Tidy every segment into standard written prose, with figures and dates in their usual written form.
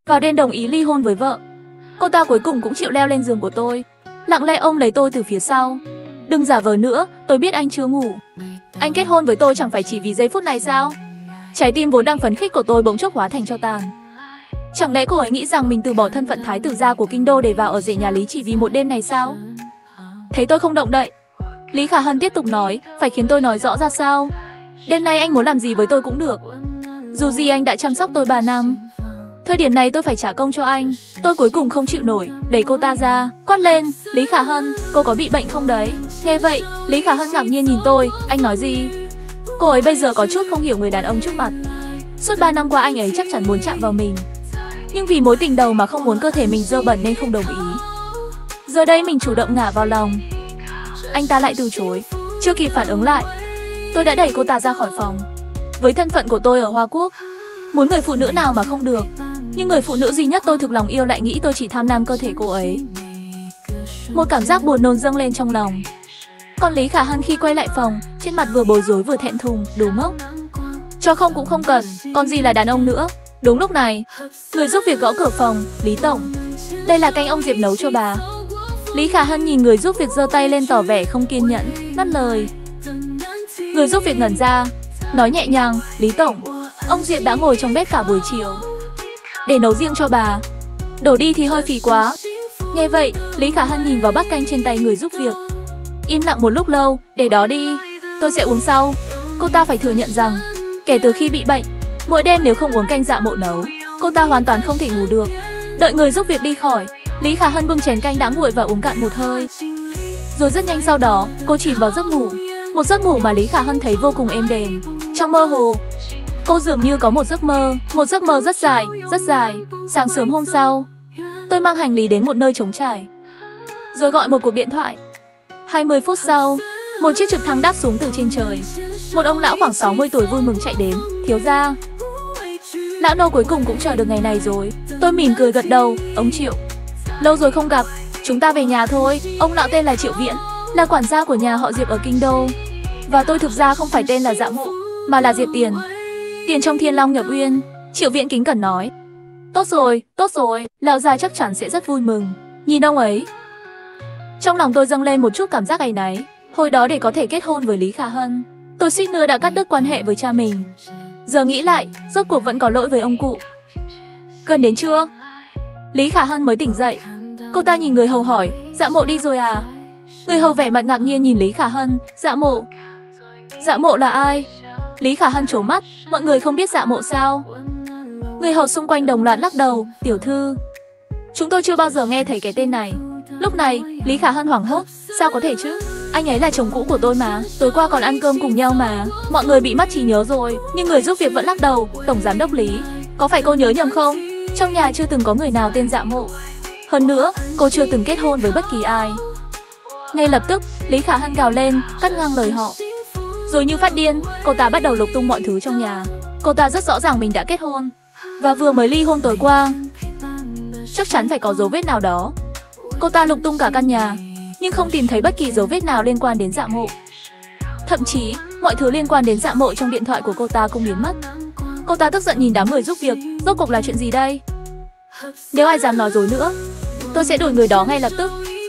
Vào đêm đồng ý ly hôn với vợ. Cô ta cuối cùng cũng chịu leo lên giường của tôi, lặng lẽ ôm lấy tôi từ phía sau. Đừng giả vờ nữa, tôi biết anh chưa ngủ. Anh kết hôn với tôi chẳng phải chỉ vì giây phút này sao? Trái tim vốn đang phấn khích của tôi bỗng chốc hóa thành tro tàn. Chẳng lẽ cô ấy nghĩ rằng mình từ bỏ thân phận thái tử gia của kinh đô để vào ở rể nhà Lý chỉ vì một đêm này sao? Thấy tôi không động đậy, Lý Khả Hân tiếp tục nói, phải khiến tôi nói rõ ra sao? Đêm nay anh muốn làm gì với tôi cũng được. Dù gì anh đã chăm sóc tôi 3 năm. Thời điểm này tôi phải trả công cho anh. Tôi cuối cùng không chịu nổi, đẩy cô ta ra, quát lên, Lý Khả Hân, cô có bị bệnh không đấy? Nghe vậy, Lý Khả Hân ngạc nhiên nhìn tôi, anh nói gì? Cô ấy bây giờ có chút không hiểu người đàn ông trước mặt. Suốt 3 năm qua anh ấy chắc chắn muốn chạm vào mình, nhưng vì mối tình đầu mà không muốn cơ thể mình dơ bẩn nên không đồng ý. Giờ đây mình chủ động ngả vào lòng, anh ta lại từ chối. Chưa kịp phản ứng lại, tôi đã đẩy cô ta ra khỏi phòng. Với thân phận của tôi ở Hoa Quốc, muốn người phụ nữ nào mà không được, nhưng người phụ nữ duy nhất tôi thực lòng yêu lại nghĩ tôi chỉ tham lam cơ thể cô ấy. Một cảm giác buồn nôn dâng lên trong lòng. Còn Lý Khả Hân khi quay lại phòng, trên mặt vừa bối rối vừa thẹn thùng, đồ ngốc. Cho không cũng không cần, còn gì là đàn ông nữa. Đúng lúc này, người giúp việc gõ cửa phòng, Lý tổng. Đây là canh ông Diệp nấu cho bà. Lý Khả Hân nhìn người giúp việc giơ tay lên tỏ vẻ không kiên nhẫn, ngắt lời. Người giúp việc ngẩn ra, nói nhẹ nhàng, Lý tổng, ông Diệp đã ngồi trong bếp cả buổi chiều để nấu riêng cho bà. Đổ đi thì hơi phí quá. Nghe vậy, Lý Khả Hân nhìn vào bát canh trên tay người giúp việc. Im lặng một lúc lâu, để đó đi, tôi sẽ uống sau. Cô ta phải thừa nhận rằng, kể từ khi bị bệnh, mỗi đêm nếu không uống canh Dạ Mộ nấu, cô ta hoàn toàn không thể ngủ được. Đợi người giúp việc đi khỏi, Lý Khả Hân bưng chén canh đã nguội và uống cạn một hơi. Rồi rất nhanh sau đó, cô chìm vào giấc ngủ. Một giấc ngủ mà Lý Khả Hân thấy vô cùng êm đềm. Trong mơ hồ, cô dường như có một giấc mơ rất dài, rất dài. Sáng sớm hôm sau, tôi mang hành lý đến một nơi trống trải, rồi gọi một cuộc điện thoại. 20 phút sau, một chiếc trực thăng đáp xuống từ trên trời. Một ông lão khoảng 60 tuổi vui mừng chạy đến, thiếu gia. Lão nô cuối cùng cũng chờ được ngày này rồi. Tôi mỉm cười gật đầu, ông Triệu. Lâu rồi không gặp, chúng ta về nhà thôi. Ông lão tên là Triệu Viễn, là quản gia của nhà họ Diệp ở kinh đô. Và tôi thực ra không phải tên là Dạ Mộ, mà là Diệp Tiền. Tiền trong Thiên Long Nhập Uyên. Triệu Viễn kính cẩn nói. Tốt rồi, lão già chắc chắn sẽ rất vui mừng. Nhìn ông ấy, trong lòng tôi dâng lên một chút cảm giác áy náy. Hồi đó để có thể kết hôn với Lý Khả Hân, tôi suýt nữa đã cắt đứt quan hệ với cha mình. Giờ nghĩ lại, rốt cuộc vẫn có lỗi với ông cụ. Gần đến trưa, Lý Khả Hân mới tỉnh dậy. Cô ta nhìn người hầu hỏi, Dạ Mộ đi rồi à? Người hầu vẻ mặt ngạc nhiên nhìn Lý Khả Hân, Dạ Mộ? Dạ Mộ là ai? Lý Khả Hân trố mắt, mọi người không biết Dạ Mộ sao? Người hầu xung quanh đồng loạt lắc đầu, tiểu thư, chúng tôi chưa bao giờ nghe thấy cái tên này. Lúc này, Lý Khả Hân hoảng hốt, sao có thể chứ? Anh ấy là chồng cũ của tôi mà, tối qua còn ăn cơm cùng nhau mà. Mọi người bị mất trí nhớ rồi, nhưng người giúp việc vẫn lắc đầu. Tổng giám đốc Lý, có phải cô nhớ nhầm không? Trong nhà chưa từng có người nào tên Dạ Mộ. Hơn nữa, cô chưa từng kết hôn với bất kỳ ai. Ngay lập tức, Lý Khả Hân gào lên, cắt ngang lời họ. Rồi như phát điên, cô ta bắt đầu lục tung mọi thứ trong nhà. Cô ta rất rõ ràng mình đã kết hôn, và vừa mới ly hôn tối qua. Chắc chắn phải có dấu vết nào đó. Cô ta lục tung cả căn nhà, nhưng không tìm thấy bất kỳ dấu vết nào liên quan đến Dạ Mộ. Thậm chí, mọi thứ liên quan đến Dạ Mộ trong điện thoại của cô ta cũng biến mất. Cô ta tức giận nhìn đám người giúp việc, rốt cuộc là chuyện gì đây? Nếu ai dám nói dối nữa, tôi sẽ đuổi người đó ngay lập tức.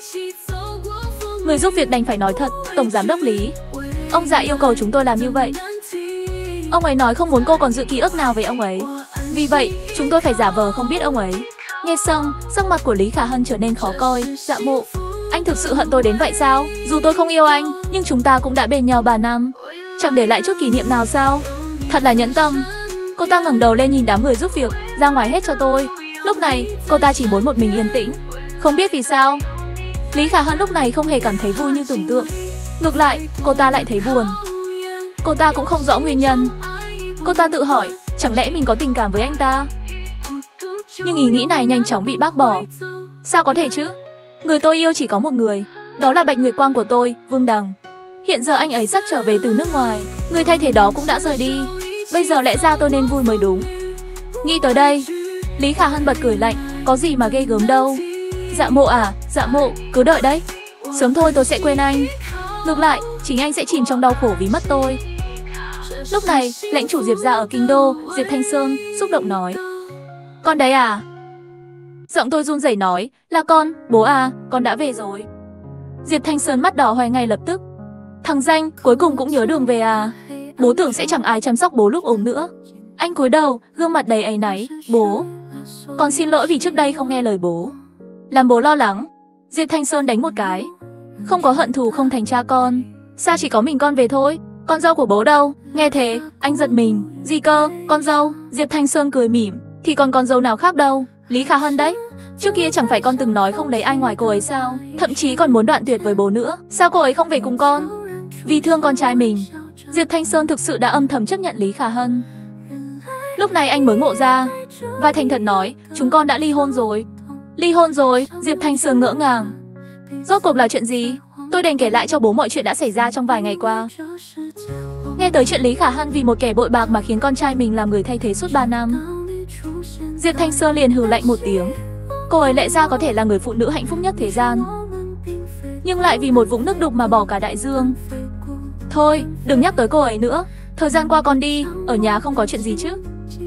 Người giúp việc đành phải nói thật, Tổng giám đốc Lý, ông Dạ yêu cầu chúng tôi làm như vậy. Ông ấy nói không muốn cô còn giữ ký ức nào về ông ấy, vì vậy chúng tôi phải giả vờ không biết ông ấy. Nghe xong, sắc mặt của Lý Khả Hân trở nên khó coi. Dạ Mộ, anh thực sự hận tôi đến vậy sao? Dù tôi không yêu anh, nhưng chúng ta cũng đã bên nhau 3 năm, chẳng để lại chút kỷ niệm nào sao? Thật là nhẫn tâm. Cô ta ngẩng đầu lên nhìn đám người giúp việc, ra ngoài hết cho tôi. Lúc này, cô ta chỉ muốn một mình yên tĩnh. Không biết vì sao, Lý Khả Hân lúc này không hề cảm thấy vui như tưởng tượng. Ngược lại, cô ta lại thấy buồn. Cô ta cũng không rõ nguyên nhân. Cô ta tự hỏi, chẳng lẽ mình có tình cảm với anh ta? Nhưng ý nghĩ này nhanh chóng bị bác bỏ. Sao có thể chứ? Người tôi yêu chỉ có một người, đó là Bạch Nguyệt Quang của tôi, Vương Đằng. Hiện giờ anh ấy sắp trở về từ nước ngoài, người thay thế đó cũng đã rời đi. Bây giờ lẽ ra tôi nên vui mới đúng. Nghĩ tới đây, Lý Khả Hân bật cười lạnh, có gì mà ghê gớm đâu. Dạ Mộ à, Dạ Mộ, cứ đợi đấy. Sớm thôi tôi sẽ quên anh. Ngược lại, chính anh sẽ chìm trong đau khổ vì mất tôi. Lúc này, lãnh chủ Diệp gia ở kinh đô, Diệp Thanh Sơn, xúc động nói. Con đấy à? Giọng tôi run rẩy nói, là con, bố à, con đã về rồi. Diệp Thanh Sơn mắt đỏ hoe ngay lập tức. Thằng danh, cuối cùng cũng nhớ đường về à? Bố tưởng sẽ chẳng ai chăm sóc bố lúc ốm nữa. Anh cúi đầu, gương mặt đầy áy náy, bố. Con xin lỗi vì trước đây không nghe lời bố. Làm bố lo lắng. Diệp Thanh Sơn đánh một cái. Không có hận thù không thành cha con. Sao chỉ có mình con về thôi? Con dâu của bố đâu? Nghe thế, anh giật mình. Gì cơ, con dâu? Diệp Thanh Sơn cười mỉm. Thì còn con dâu nào khác đâu? Lý Khả Hân đấy. Trước kia chẳng phải con từng nói không lấy ai ngoài cô ấy sao? Thậm chí còn muốn đoạn tuyệt với bố nữa. Sao cô ấy không về cùng con? Vì thương con trai mình. Diệp Thanh Sơn thực sự đã âm thầm chấp nhận Lý Khả Hân. Lúc này anh mới ngộ ra và thành thật nói, chúng con đã ly hôn rồi. Ly hôn rồi? Diệp Thanh Sơn ngỡ ngàng. Rốt cuộc là chuyện gì? Tôi đành kể lại cho bố mọi chuyện đã xảy ra trong vài ngày qua. Nghe tới chuyện Lý Khả Hân vì một kẻ bội bạc mà khiến con trai mình làm người thay thế suốt 3 năm. Diệp Thanh Sơn liền hừ lạnh một tiếng. Cô ấy lẽ ra có thể là người phụ nữ hạnh phúc nhất thế gian, nhưng lại vì một vũng nước đục mà bỏ cả đại dương. Thôi, đừng nhắc tới cô ấy nữa. Thời gian qua con đi, ở nhà không có chuyện gì chứ?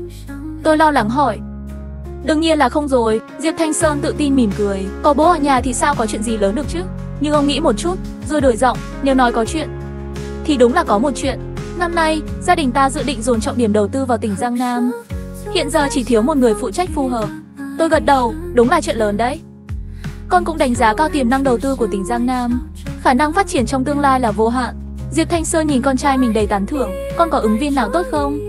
Tôi lo lắng hỏi. Đương nhiên là không rồi, Diệp Thanh Sơn tự tin mỉm cười. Có bố ở nhà thì sao có chuyện gì lớn được chứ? Nhưng ông nghĩ một chút, rồi đổi giọng, nếu nói có chuyện thì đúng là có một chuyện. Năm nay, gia đình ta dự định dồn trọng điểm đầu tư vào tỉnh Giang Nam. Hiện giờ chỉ thiếu một người phụ trách phù hợp. Tôi gật đầu, đúng là chuyện lớn đấy. Con cũng đánh giá cao tiềm năng đầu tư của tỉnh Giang Nam. Khả năng phát triển trong tương lai là vô hạn. Diệp Thanh Sơn nhìn con trai mình đầy tán thưởng. Con có ứng viên nào tốt không?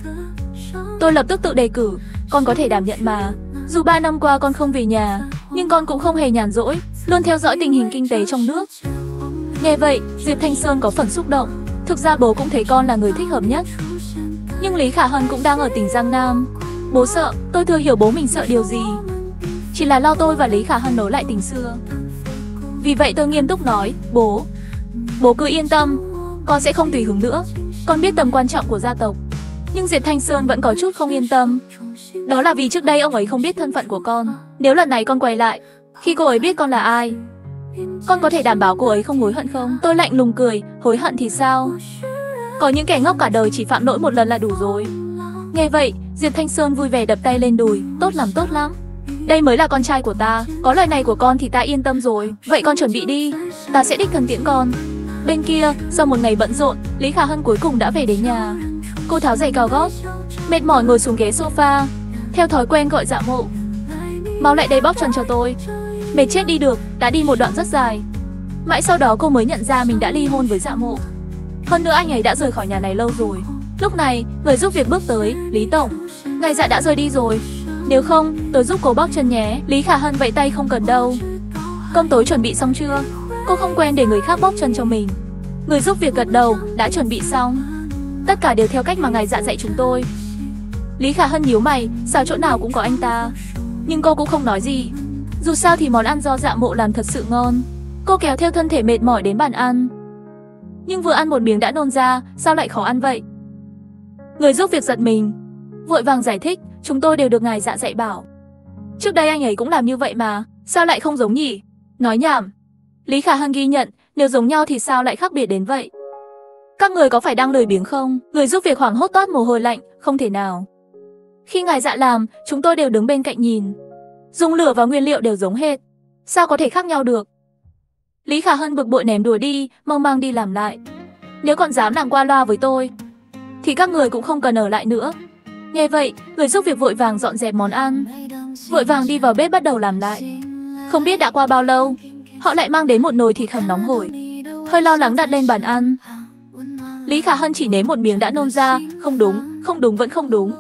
Tôi lập tức tự đề cử. Con có thể đảm nhận mà. Dù 3 năm qua con không về nhà, nhưng con cũng không hề nhàn rỗi, luôn theo dõi tình hình kinh tế trong nước. Nghe vậy, Diệp Thanh Sơn có phần xúc động. Thực ra bố cũng thấy con là người thích hợp nhất. Nhưng Lý Khả Hân cũng đang ở tỉnh Giang Nam. Bố sợ, tôi thừa hiểu bố mình sợ điều gì. Chỉ là lo tôi và Lý Khả Hân nối lại tình xưa. Vì vậy tôi nghiêm túc nói, bố cứ yên tâm, con sẽ không tùy hứng nữa. Con biết tầm quan trọng của gia tộc. Nhưng Diệp Thanh Sơn vẫn có chút không yên tâm. Đó là vì trước đây ông ấy không biết thân phận của con. Nếu lần này con quay lại, khi cô ấy biết con là ai, con có thể đảm bảo cô ấy không hối hận không? Tôi lạnh lùng cười, hối hận thì sao? Có những kẻ ngốc cả đời chỉ phạm lỗi một lần là đủ rồi. Nghe vậy, Diệp Thanh Sơn vui vẻ đập tay lên đùi, tốt lắm. Đây mới là con trai của ta, có lời này của con thì ta yên tâm rồi. Vậy con chuẩn bị đi, ta sẽ đích thân tiễn con. Bên kia, sau một ngày bận rộn, Lý Khả Hân cuối cùng đã về đến nhà. Cô tháo giày cao gót, mệt mỏi ngồi xuống ghế sofa, theo thói quen gọi Dạ Mộ. Mau lại đây bóp chân cho tôi. Mệt chết đi được, đã đi một đoạn rất dài. Mãi sau đó cô mới nhận ra mình đã ly hôn với Dạ Mộ. Hơn nữa anh ấy đã rời khỏi nhà này lâu rồi. Lúc này, người giúp việc bước tới, Lý Tổng. Ngài Dạ đã rời đi rồi. Nếu không, tôi giúp cô bóp chân nhé. Lý Khả Hân vẫy tay không cần đâu. Cơm tối chuẩn bị xong chưa? Cô không quen để người khác bóp chân cho mình. Người giúp việc gật đầu, đã chuẩn bị xong. Tất cả đều theo cách mà ngài Dạ dạy chúng tôi. Lý Khả Hân nhíu mày, sao chỗ nào cũng có anh ta. Nhưng cô cũng không nói gì. Dù sao thì món ăn do Dạ Mộ làm thật sự ngon. Cô kéo theo thân thể mệt mỏi đến bàn ăn. Nhưng vừa ăn một miếng đã nôn ra, sao lại khó ăn vậy? Người giúp việc giật mình, vội vàng giải thích, chúng tôi đều được ngài Dạ dạy bảo. Trước đây anh ấy cũng làm như vậy mà, sao lại không giống nhỉ? Nói nhảm. Lý Khả Hân ghi nhận, nếu giống nhau thì sao lại khác biệt đến vậy? Các người có phải đang lười biếng không? Người giúp việc hoảng hốt toát mồ hôi lạnh, không thể nào. Khi ngài Dạ làm, chúng tôi đều đứng bên cạnh nhìn. Dùng lửa và nguyên liệu đều giống hệt. Sao có thể khác nhau được? Lý Khả Hân bực bội ném đùa đi, mang đi làm lại. Nếu còn dám làm qua loa với tôi, thì các người cũng không cần ở lại nữa. Nghe vậy, người giúp việc vội vàng dọn dẹp món ăn, vội vàng đi vào bếp bắt đầu làm lại. Không biết đã qua bao lâu, họ lại mang đến một nồi thịt hầm nóng hổi. Hơi lo lắng đặt lên bàn ăn. Lý Khả Hân chỉ nếm một miếng đã nôn ra, không đúng, vẫn không đúng.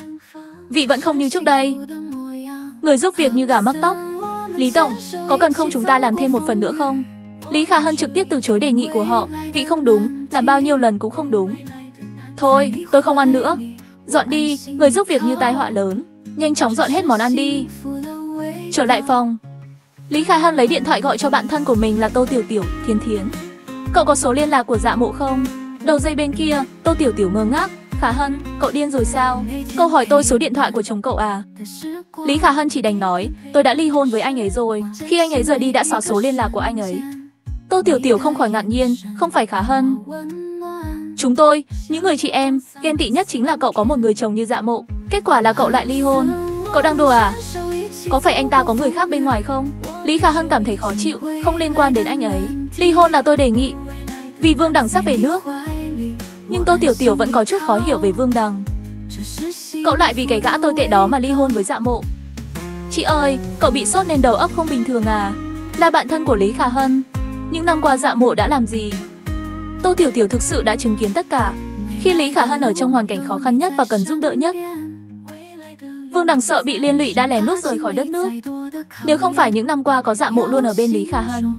Vị vẫn không như trước đây. Người giúp việc như gà mắc tóc. Lý Tổng, có cần không chúng ta làm thêm một phần nữa không? Lý Khả Hân trực tiếp từ chối đề nghị của họ. Vị không đúng, làm bao nhiêu lần cũng không đúng. Thôi, tôi không ăn nữa. Dọn đi, người giúp việc như tai họa lớn. Nhanh chóng dọn hết món ăn đi. Trở lại phòng, Lý Khả Hân lấy điện thoại gọi cho bạn thân của mình là Tô Tiểu Tiểu, Thiến Thiến. Cậu có số liên lạc của Dạ Mộ không? Đầu dây bên kia, Tô Tiểu Tiểu ngơ ngác. Khả Hân, cậu điên rồi sao? Cậu hỏi tôi số điện thoại của chồng cậu à? Lý Khả Hân chỉ đành nói, tôi đã ly hôn với anh ấy rồi. Khi anh ấy rời đi đã xóa số liên lạc của anh ấy. Tô Tiểu Tiểu không khỏi ngạc nhiên, không phải Khả Hân. Chúng tôi, những người chị em, ghen tị nhất chính là cậu có một người chồng như Dạ Mộ. Kết quả là cậu lại ly hôn. Cậu đang đùa à? Có phải anh ta có người khác bên ngoài không? Lý Khả Hân cảm thấy khó chịu, không liên quan đến anh ấy. Ly hôn là tôi đề nghị, vì Vương Đằng sắp về nước. Nhưng Tô Tiểu Tiểu vẫn có chút khó hiểu về Vương Đằng. Cậu lại vì cái gã tồi tệ đó mà ly hôn với Dạ Mộ. Chị ơi, cậu bị sốt nên đầu óc không bình thường à? Là bạn thân của Lý Khả Hân. Những năm qua Dạ Mộ đã làm gì? Tô Tiểu Tiểu thực sự đã chứng kiến tất cả. Khi Lý Khả Hân ở trong hoàn cảnh khó khăn nhất và cần giúp đỡ nhất, Vương Đằng sợ bị liên lụy đã lén lút rời khỏi đất nước. Nếu không phải những năm qua có Dạ Mộ luôn ở bên Lý Khả Hân,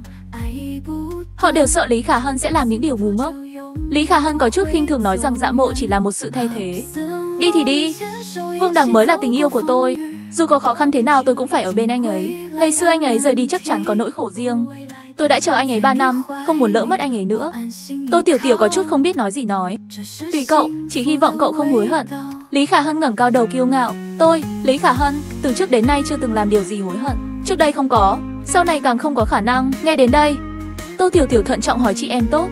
họ đều sợ Lý Khả Hân sẽ làm những điều ngu ngốc. Lý Khả Hân có chút khinh thường nói rằng Dạ Mộ chỉ là một sự thay thế. Đi thì đi, Vương Đằng mới là tình yêu của tôi. Dù có khó khăn thế nào tôi cũng phải ở bên anh ấy. Ngày xưa anh ấy rời đi chắc chắn có nỗi khổ riêng. Tôi đã chờ anh ấy 3 năm, không muốn lỡ mất anh ấy nữa. Tô Tiểu Tiểu có chút không biết nói gì nói. Tùy cậu, chỉ hy vọng cậu không hối hận. Lý Khả Hân ngẩng cao đầu kiêu ngạo. Tôi, Lý Khả Hân, từ trước đến nay chưa từng làm điều gì hối hận. Trước đây không có, sau này càng không có khả năng. Nghe đến đây, Tô Tiểu Tiểu thận trọng hỏi chị em tốt.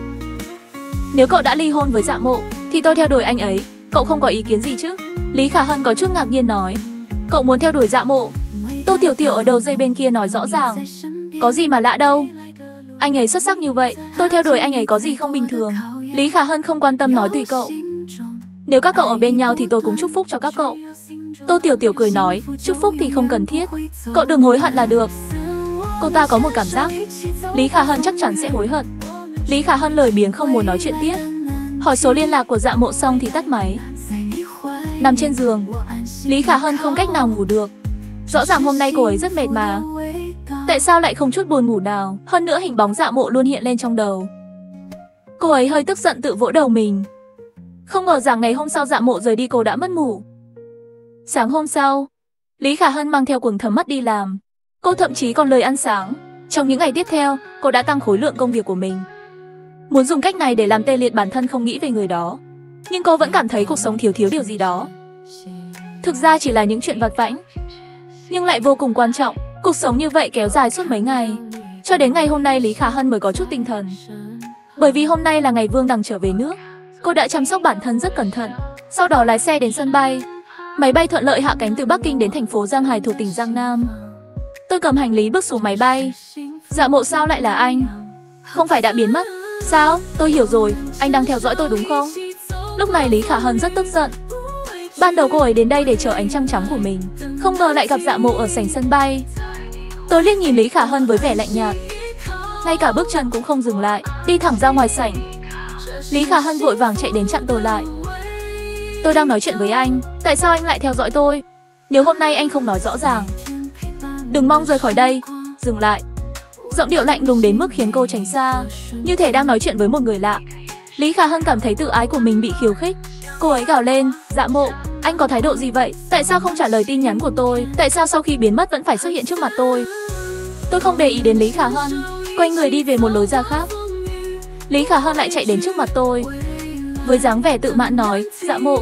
Nếu cậu đã ly hôn với Dạ Mộ, thì tôi theo đuổi anh ấy. Cậu không có ý kiến gì chứ? Lý Khả Hân có chút ngạc nhiên nói. Cậu muốn theo đuổi Dạ Mộ? Tô Tiểu Tiểu ở đầu dây bên kia nói rõ ràng. Có gì mà lạ đâu. Anh ấy xuất sắc như vậy, tôi theo đuổi anh ấy có gì không bình thường. Lý Khả Hân không quan tâm nói tùy cậu. Nếu các cậu ở bên nhau thì tôi cũng chúc phúc cho các cậu. Tô Tiểu Tiểu cười nói, chúc phúc thì không cần thiết. Cậu đừng hối hận là được. Cô ta có một cảm giác Lý Khả Hân chắc chắn sẽ hối hận. Lý Khả Hân lười biếng không muốn nói chuyện tiếp. Hỏi số liên lạc của Dạ Mộ xong thì tắt máy. Nằm trên giường, Lý Khả Hân không cách nào ngủ được. Rõ ràng hôm nay cô ấy rất mệt mà. Tại sao lại không chút buồn ngủ nào? Hơn nữa hình bóng Dạ Mộ luôn hiện lên trong đầu. Cô ấy hơi tức giận tự vỗ đầu mình. Không ngờ rằng ngày hôm sau Dạ Mộ rời đi cô đã mất ngủ. Sáng hôm sau, Lý Khả Hân mang theo quần thấm mắt đi làm. Cô thậm chí còn lười ăn sáng. Trong những ngày tiếp theo, cô đã tăng khối lượng công việc của mình. Muốn dùng cách này để làm tê liệt bản thân không nghĩ về người đó. Nhưng cô vẫn cảm thấy cuộc sống thiếu điều gì đó. Thực ra chỉ là những chuyện vặt vãnh, nhưng lại vô cùng quan trọng. Cuộc sống như vậy kéo dài suốt mấy ngày. Cho đến ngày hôm nay Lý Khả Hân mới có chút tinh thần. Bởi vì hôm nay là ngày Vương Đằng trở về nước. Cô đã chăm sóc bản thân rất cẩn thận. Sau đó lái xe đến sân bay. Máy bay thuận lợi hạ cánh từ Bắc Kinh đến thành phố Giang Hải thuộc tỉnh Giang Nam. Tôi cầm hành lý bước xuống máy bay. Dạ Mộ sao lại là anh? Không phải đã biến mất? Sao? Tôi hiểu rồi, anh đang theo dõi tôi đúng không? Lúc này Lý Khả Hân rất tức giận. Ban đầu cô ấy đến đây để chờ ánh trăng trắng của mình, không ngờ lại gặp Dạ Mộ ở sảnh sân bay. Tôi liếc nhìn Lý Khả Hân với vẻ lạnh nhạt, ngay cả bước chân cũng không dừng lại, đi thẳng ra ngoài sảnh. Lý Khả Hân vội vàng chạy đến chặn tôi lại. Tôi đang nói chuyện với anh, tại sao anh lại theo dõi tôi? Nếu hôm nay anh không nói rõ ràng, đừng mong rời khỏi đây. Dừng lại. Giọng điệu lạnh lùng đến mức khiến cô tránh xa, như thể đang nói chuyện với một người lạ. Lý Khả Hân cảm thấy tự ái của mình bị khiêu khích. Cô ấy gào lên, Dạ Mộ, anh có thái độ gì vậy? Tại sao không trả lời tin nhắn của tôi? Tại sao sau khi biến mất vẫn phải xuất hiện trước mặt tôi? Tôi không để ý đến Lý Khả Hân, quay người đi về một lối ra khác. Lý Khả Hân lại chạy đến trước mặt tôi, với dáng vẻ tự mãn nói, Dạ Mộ,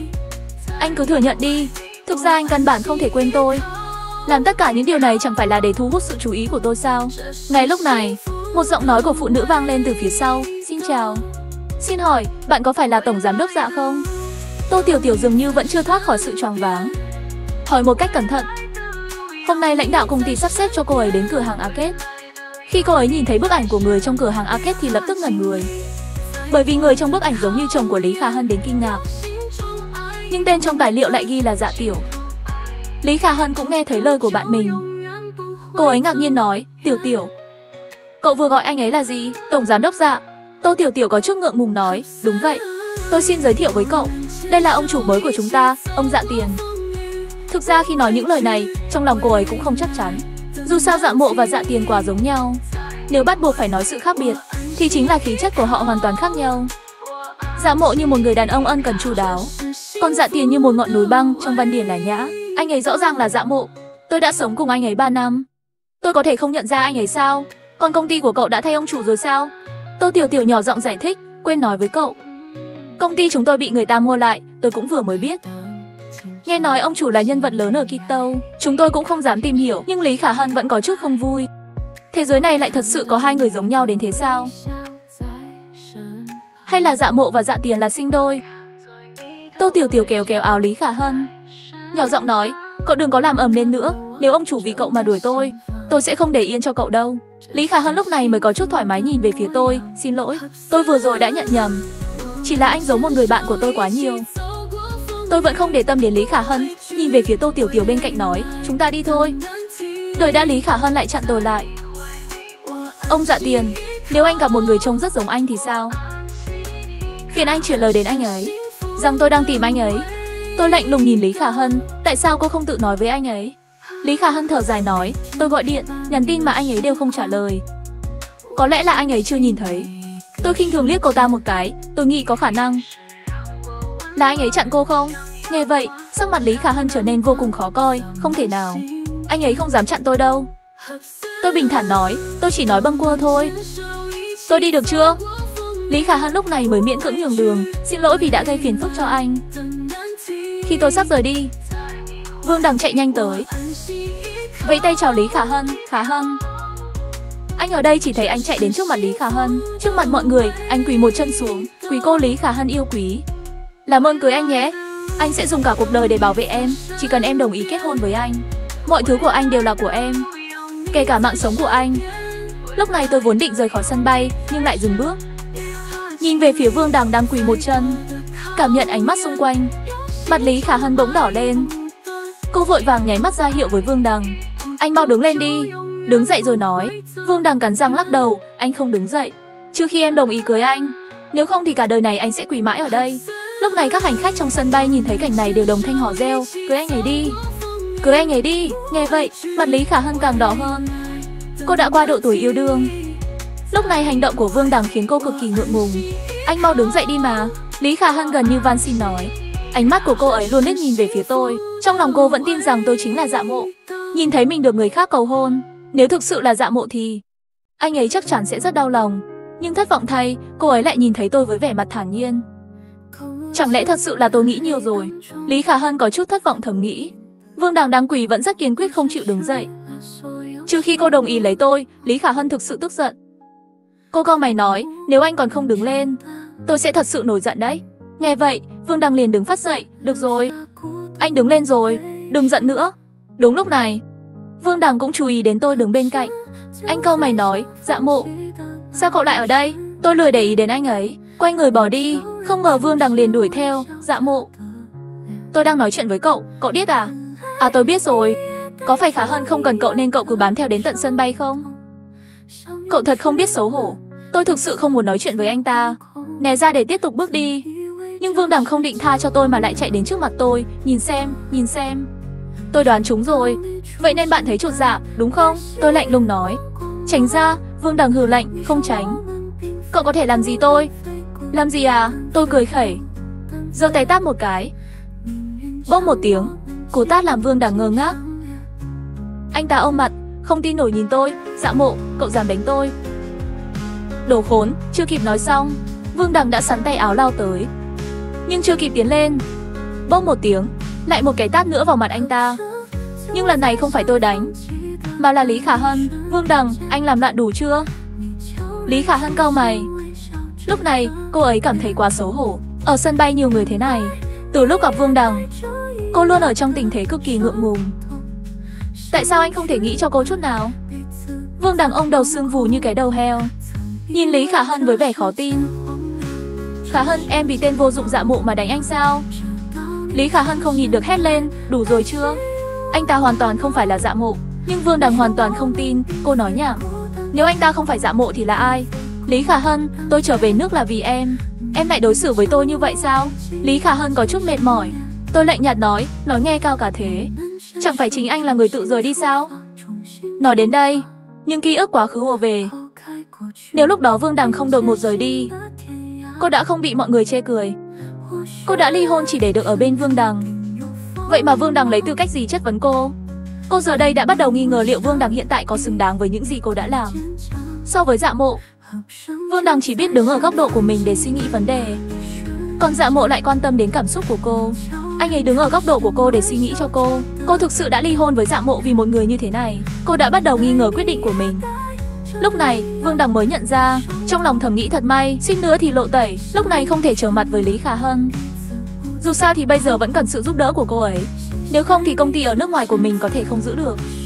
anh cứ thừa nhận đi, thực ra anh căn bản không thể quên tôi. Làm tất cả những điều này chẳng phải là để thu hút sự chú ý của tôi sao? Ngay lúc này, một giọng nói của phụ nữ vang lên từ phía sau. Xin chào. Xin hỏi, bạn có phải là tổng giám đốc Dạ không? Tô Tiểu Tiểu dường như vẫn chưa thoát khỏi sự choáng váng, hỏi một cách cẩn thận. Hôm nay lãnh đạo công ty sắp xếp cho cô ấy đến cửa hàng Arcade. Khi cô ấy nhìn thấy bức ảnh của người trong cửa hàng Arcade thì lập tức ngẩn người, bởi vì người trong bức ảnh giống như chồng của Lý Khả Hân đến kinh ngạc. Nhưng tên trong tài liệu lại ghi là Dạ Tiểu. Lý Khả Hân cũng nghe thấy lời của bạn mình. Cô ấy ngạc nhiên nói, Tiểu Tiểu, cậu vừa gọi anh ấy là gì? Tổng giám đốc Dạ. Tô Tiểu Tiểu có chút ngượng ngùng nói, đúng vậy. Tôi xin giới thiệu với cậu, đây là ông chủ mới của chúng ta, ông Dạ Tiền. Thực ra khi nói những lời này, trong lòng cô ấy cũng không chắc chắn. Dù sao Dạ Mộ và Dạ Tiền quả giống nhau. Nếu bắt buộc phải nói sự khác biệt, thì chính là khí chất của họ hoàn toàn khác nhau. Dạ Mộ như một người đàn ông ân cần chu đáo, còn Dạ Tiền như một ngọn núi băng trong văn điển lải nhã. Anh ấy rõ ràng là Dạ Mộ. Tôi đã sống cùng anh ấy 3 năm. Tôi có thể không nhận ra anh ấy sao? Còn công ty của cậu đã thay ông chủ rồi sao? Tô Tiểu Tiểu nhỏ giọng giải thích, quên nói với cậu. Công ty chúng tôi bị người ta mua lại, tôi cũng vừa mới biết. Nghe nói ông chủ là nhân vật lớn ở Quito. Chúng tôi cũng không dám tìm hiểu, nhưng Lý Khả Hân vẫn có chút không vui. Thế giới này lại thật sự có hai người giống nhau đến thế sao? Hay là Dạ Mộ và Dạ Tiền là sinh đôi? Tô Tiểu Tiểu kéo kéo áo Lý Khả Hân, nhỏ giọng nói, cậu đừng có làm ầm lên nữa, Nếu ông chủ vì cậu mà đuổi tôi sẽ không để yên cho cậu đâu. Lý Khả Hân lúc này mới có chút thoải mái nhìn về phía tôi. Xin lỗi, tôi vừa rồi đã nhận nhầm. Chỉ là anh giấu một người bạn của tôi quá nhiều. Tôi vẫn không để tâm đến Lý Khả Hân, nhìn về phía Tô Tiểu Tiểu bên cạnh nói, chúng ta đi thôi. Đợi đã, Lý Khả Hân lại chặn tôi lại. Ông Dạ Tiền, nếu anh gặp một người trông rất giống anh thì sao? Phiền anh chuyển lời đến anh ấy rằng tôi đang tìm anh ấy. Tôi lạnh lùng nhìn Lý Khả Hân, tại sao cô không tự nói với anh ấy? Lý Khả Hân thở dài nói, tôi gọi điện, nhắn tin mà anh ấy đều không trả lời. Có lẽ là anh ấy chưa nhìn thấy. Tôi khinh thường liếc cô ta một cái, tôi nghĩ có khả năng là anh ấy chặn cô không? Nghe vậy, sắc mặt Lý Khả Hân trở nên vô cùng khó coi, không thể nào. Anh ấy không dám chặn tôi đâu. Tôi bình thản nói, tôi chỉ nói bâng quơ thôi. Tôi đi được chưa? Lý Khả Hân lúc này mới miễn cưỡng nhường đường, xin lỗi vì đã gây phiền phức cho anh. Khi tôi sắp rời đi, Vương Đằng chạy nhanh tới, vẫy tay chào Lý Khả Hân. Khả Hân. Anh ở đây chỉ thấy anh chạy đến trước mặt Lý Khả Hân. Trước mặt mọi người, anh quỳ một chân xuống, quý cô Lý Khả Hân yêu quý. Làm ơn cưới anh nhé. Anh sẽ dùng cả cuộc đời để bảo vệ em, chỉ cần em đồng ý kết hôn với anh. Mọi thứ của anh đều là của em, kể cả mạng sống của anh. Lúc này tôi vốn định rời khỏi sân bay, nhưng lại dừng bước, nhìn về phía Vương Đằng đang quỳ một chân, cảm nhận ánh mắt xung quanh. Mặt Lý Khả Hân bỗng đỏ lên. Cô vội vàng nháy mắt ra hiệu với Vương Đằng. Anh mau đứng lên đi. Đứng dậy rồi nói. Vương Đằng cắn răng lắc đầu. Anh không đứng dậy trừ khi em đồng ý cưới anh. Nếu không thì cả đời này anh sẽ quỳ mãi ở đây. Lúc này các hành khách trong sân bay nhìn thấy cảnh này đều đồng thanh hò reo. Cưới anh ấy đi. Cưới anh ấy đi. Nghe vậy, mặt Lý Khả Hân càng đỏ hơn. Cô đã qua độ tuổi yêu đương. Lúc này hành động của Vương Đằng khiến cô cực kỳ ngượng ngùng. Anh mau đứng dậy đi mà. Lý Khả Hân gần như van xin nói. Ánh mắt của cô ấy luôn liếc nhìn về phía tôi. Trong lòng cô vẫn tin rằng tôi chính là Dạ Mộ. Nhìn thấy mình được người khác cầu hôn, nếu thực sự là Dạ Mộ thì anh ấy chắc chắn sẽ rất đau lòng. Nhưng thất vọng thay, cô ấy lại nhìn thấy tôi với vẻ mặt thản nhiên. Chẳng lẽ thật sự là tôi nghĩ nhiều rồi? Lý Khả Hân có chút thất vọng thầm nghĩ. Vương Đằng đang quỳ vẫn rất kiên quyết không chịu đứng dậy. Trừ khi cô đồng ý lấy tôi. Lý Khả Hân thực sự tức giận. Cô cau mày nói, nếu anh còn không đứng lên, tôi sẽ thật sự nổi giận đấy. Nghe vậy, Vương Đằng liền đứng phát dậy. Được rồi, anh đứng lên rồi, đừng giận nữa. Đúng lúc này, Vương Đằng cũng chú ý đến tôi đứng bên cạnh. Anh cau mày nói, Dạ Mộ, sao cậu lại ở đây? Tôi lười để ý đến anh ấy, quay người bỏ đi. Không ngờ Vương Đằng liền đuổi theo. Dạ Mộ, tôi đang nói chuyện với cậu điếc à? À tôi biết rồi, có phải Khả Hân không cần cậu nên cậu cứ bám theo đến tận sân bay không? Cậu thật không biết xấu hổ. Tôi thực sự không muốn nói chuyện với anh ta, né ra để tiếp tục bước đi. Nhưng Vương Đằng không định tha cho tôi mà lại chạy đến trước mặt tôi. Nhìn xem. Tôi đoán trúng rồi. Vậy nên bạn thấy chột dạ, đúng không? Tôi lạnh lùng nói. Tránh ra. Vương Đằng hừ lạnh, không tránh. Cậu có thể làm gì tôi? Làm gì à? Tôi cười khẩy, giơ tay tát một cái. Bốp một tiếng, cú tát làm Vương Đằng ngơ ngác. Anh ta ôm mặt, không tin nổi nhìn tôi. Dạ Mộ, cậu dám đánh tôi? Đồ khốn. Chưa kịp nói xong, Vương Đằng đã sắn tay áo lao tới. Nhưng chưa kịp tiến lên, bốp một tiếng, lại một cái tát nữa vào mặt anh ta. Nhưng lần này không phải tôi đánh, mà là Lý Khả Hân. Vương Đằng, anh làm loạn đủ chưa? Lý Khả Hân cau mày. Lúc này, cô ấy cảm thấy quá xấu hổ. Ở sân bay nhiều người thế này, từ lúc gặp Vương Đằng, cô luôn ở trong tình thế cực kỳ ngượng ngùng. Tại sao anh không thể nghĩ cho cô chút nào? Vương Đằng ông đầu sưng vù như cái đầu heo, nhìn Lý Khả Hân với vẻ khó tin. Khả Hân, em vì tên vô dụng Dạ Mộ mà đánh anh sao? Lý Khả Hân không nhịn được hét lên. Đủ rồi chưa? Anh ta hoàn toàn không phải là Dạ Mộ. Nhưng Vương Đằng hoàn toàn không tin. Cô nói nhảm. Nếu anh ta không phải Dạ Mộ thì là ai? Lý Khả Hân, tôi trở về nước là vì em. Em lại đối xử với tôi như vậy sao? Lý Khả Hân có chút mệt mỏi. Tôi lạnh nhạt nói nghe cao cả thế. Chẳng phải chính anh là người tự rời đi sao? Nói đến đây, nhưng ký ức quá khứ ùa về. Nếu lúc đó Vương Đằng không đột ngột rời đi, cô đã không bị mọi người chê cười. Cô đã ly hôn chỉ để được ở bên Vương Đằng. Vậy mà Vương Đằng lấy tư cách gì chất vấn cô? Cô giờ đây đã bắt đầu nghi ngờ liệu Vương Đằng hiện tại có xứng đáng với những gì cô đã làm. So với Dạ Mộ, Vương Đằng chỉ biết đứng ở góc độ của mình để suy nghĩ vấn đề, còn Dạ Mộ lại quan tâm đến cảm xúc của cô. Anh ấy đứng ở góc độ của cô để suy nghĩ cho cô. Cô thực sự đã ly hôn với Dạ Mộ vì một người như thế này. Cô đã bắt đầu nghi ngờ quyết định của mình. Lúc này, Vương Đằng mới nhận ra, trong lòng thầm nghĩ thật may, suýt nữa thì lộ tẩy. Lúc này không thể trở mặt với Lý Khả Hân. Dù sao thì bây giờ vẫn cần sự giúp đỡ của cô ấy. Nếu không thì công ty ở nước ngoài của mình có thể không giữ được.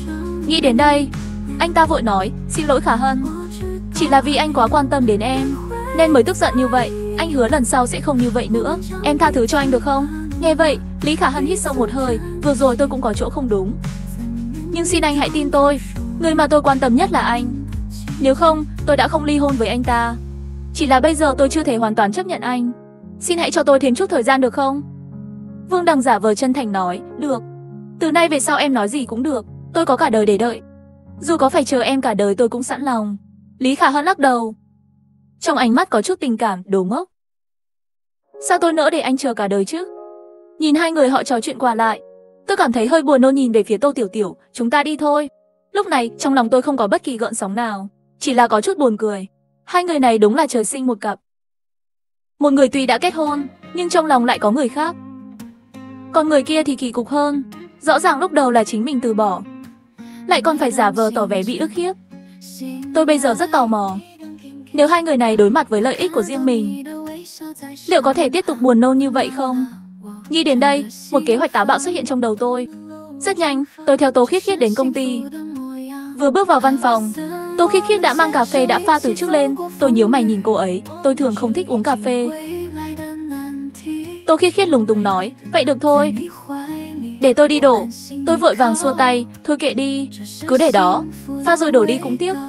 Nghĩ đến đây, anh ta vội nói, xin lỗi Khả Hân. Chỉ là vì anh quá quan tâm đến em, nên mới tức giận như vậy. Anh hứa lần sau sẽ không như vậy nữa. Em tha thứ cho anh được không? Nghe vậy, Lý Khả Hân hít sâu một hơi. Vừa rồi tôi cũng có chỗ không đúng, nhưng xin anh hãy tin tôi, người mà tôi quan tâm nhất là anh. Nếu không, tôi đã không ly hôn với anh ta. Chỉ là bây giờ tôi chưa thể hoàn toàn chấp nhận anh. Xin hãy cho tôi thêm chút thời gian được không? Vương Đằng giả vờ chân thành nói, được. Từ nay về sau em nói gì cũng được. Tôi có cả đời để đợi. Dù có phải chờ em cả đời tôi cũng sẵn lòng. Lý Khả Hân lắc đầu, trong ánh mắt có chút tình cảm, đồ ngốc. Sao tôi nỡ để anh chờ cả đời chứ? Nhìn hai người họ trò chuyện qua lại, tôi cảm thấy hơi buồn nôn nhìn về phía Tô Tiểu Tiểu. Chúng ta đi thôi. Lúc này trong lòng tôi không có bất kỳ gợn sóng nào, chỉ là có chút buồn cười. Hai người này đúng là trời sinh một cặp. Một người tuy đã kết hôn, nhưng trong lòng lại có người khác. Còn người kia thì kỳ cục hơn. Rõ ràng lúc đầu là chính mình từ bỏ, lại còn phải giả vờ tỏ vẻ bị ức hiếp. Tôi bây giờ rất tò mò, nếu hai người này đối mặt với lợi ích của riêng mình, liệu có thể tiếp tục buồn nôn như vậy không? Nghĩ đến đây, một kế hoạch táo bạo xuất hiện trong đầu tôi. Rất nhanh, tôi theo Tô Khiết Khiết đến công ty. Vừa bước vào văn phòng, Tô Khiết Khiết đã mang cà phê đã pha từ trước lên. Tôi nhíu mày nhìn cô ấy, tôi thường không thích uống cà phê. Tô Khiết Khiết lúng túng nói, vậy được thôi, để tôi đi đổ. Tôi vội vàng xua tay, thôi kệ đi, cứ để đó, pha rồi đổ đi cũng tiếc.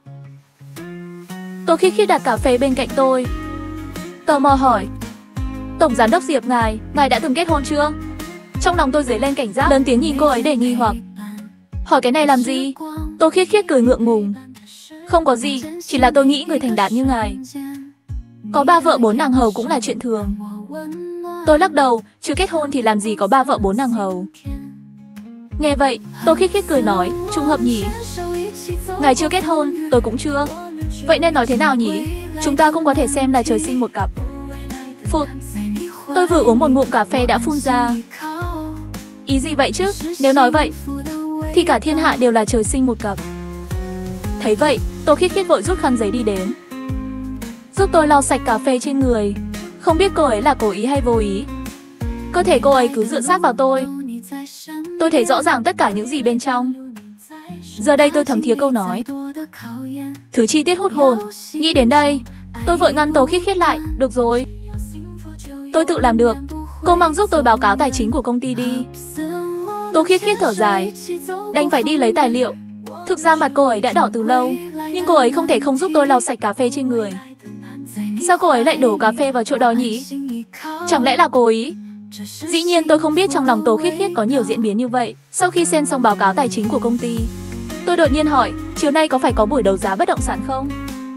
Tô Khiết Khiết đặt cà phê bên cạnh tôi, tò mò hỏi, Tổng Giám đốc Diệp ngài đã từng kết hôn chưa? Trong lòng tôi dấy lên cảnh giác, lớn tiếng nhìn cô ấy để nghi hoặc. Hỏi cái này làm gì? Tô Khiết Khiết cười ngượng ngùng, không có gì, chỉ là tôi nghĩ người thành đạt như ngài có 3 vợ 4 nàng hầu cũng là chuyện thường. Tôi lắc đầu, chưa kết hôn thì làm gì có 3 vợ 4 nàng hầu. Nghe vậy, Tô Khiết Khiết cười nói, trùng hợp nhỉ? Ngài chưa kết hôn, tôi cũng chưa. Vậy nên nói thế nào nhỉ? Chúng ta cũng có thể xem là trời sinh một cặp. Phụt, tôi vừa uống một ngụm cà phê đã phun ra. Ý gì vậy chứ? Nếu nói vậy thì cả thiên hạ đều là trời sinh một cặp. Thấy vậy, Tô Khiết Khiết vội rút khăn giấy đi đến, giúp tôi lau sạch cà phê trên người. Không biết cô ấy là cố ý hay vô ý, cơ thể cô ấy cứ dựa sát vào tôi. Tôi thấy rõ ràng tất cả những gì bên trong. Giờ đây tôi thấm thía câu nói, thứ chi tiết hút hồn. Nghĩ đến đây, tôi vội ngăn Tô Khiết Khiết lại, được rồi, tôi tự làm được. Cô mang giúp tôi báo cáo tài chính của công ty đi. Tô Khiết Khiết thở dài, đành phải đi lấy tài liệu. Thực ra mặt cô ấy đã đỏ từ lâu, nhưng cô ấy không thể không giúp tôi lau sạch cà phê trên người. Sao cô ấy lại đổ cà phê vào chỗ đó nhỉ? Chẳng lẽ là cố ý? Dĩ nhiên tôi không biết trong lòng Tô Khiết Khiết có nhiều diễn biến như vậy. Sau khi xem xong báo cáo tài chính của công ty, tôi đột nhiên hỏi, chiều nay có phải có buổi đấu giá bất động sản không?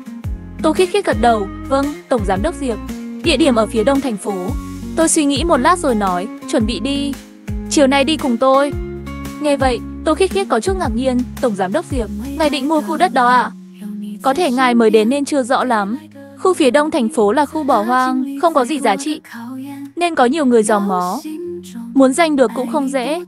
Tô Khiết Khiết gật đầu, vâng, Tổng Giám đốc Diệp. Địa điểm ở phía đông thành phố. Tôi suy nghĩ một lát rồi nói, chuẩn bị đi. Chiều nay đi cùng tôi. Nghe vậy, Tô Khiết Khiết có chút ngạc nhiên, Tổng Giám đốc Diệp, ngài định mua khu đất đó à? Có thể ngài mới đến nên chưa rõ lắm. Khu phía đông thành phố là khu bỏ hoang, không có gì giá trị, nên có nhiều người dòm ngó. Muốn giành được cũng không dễ.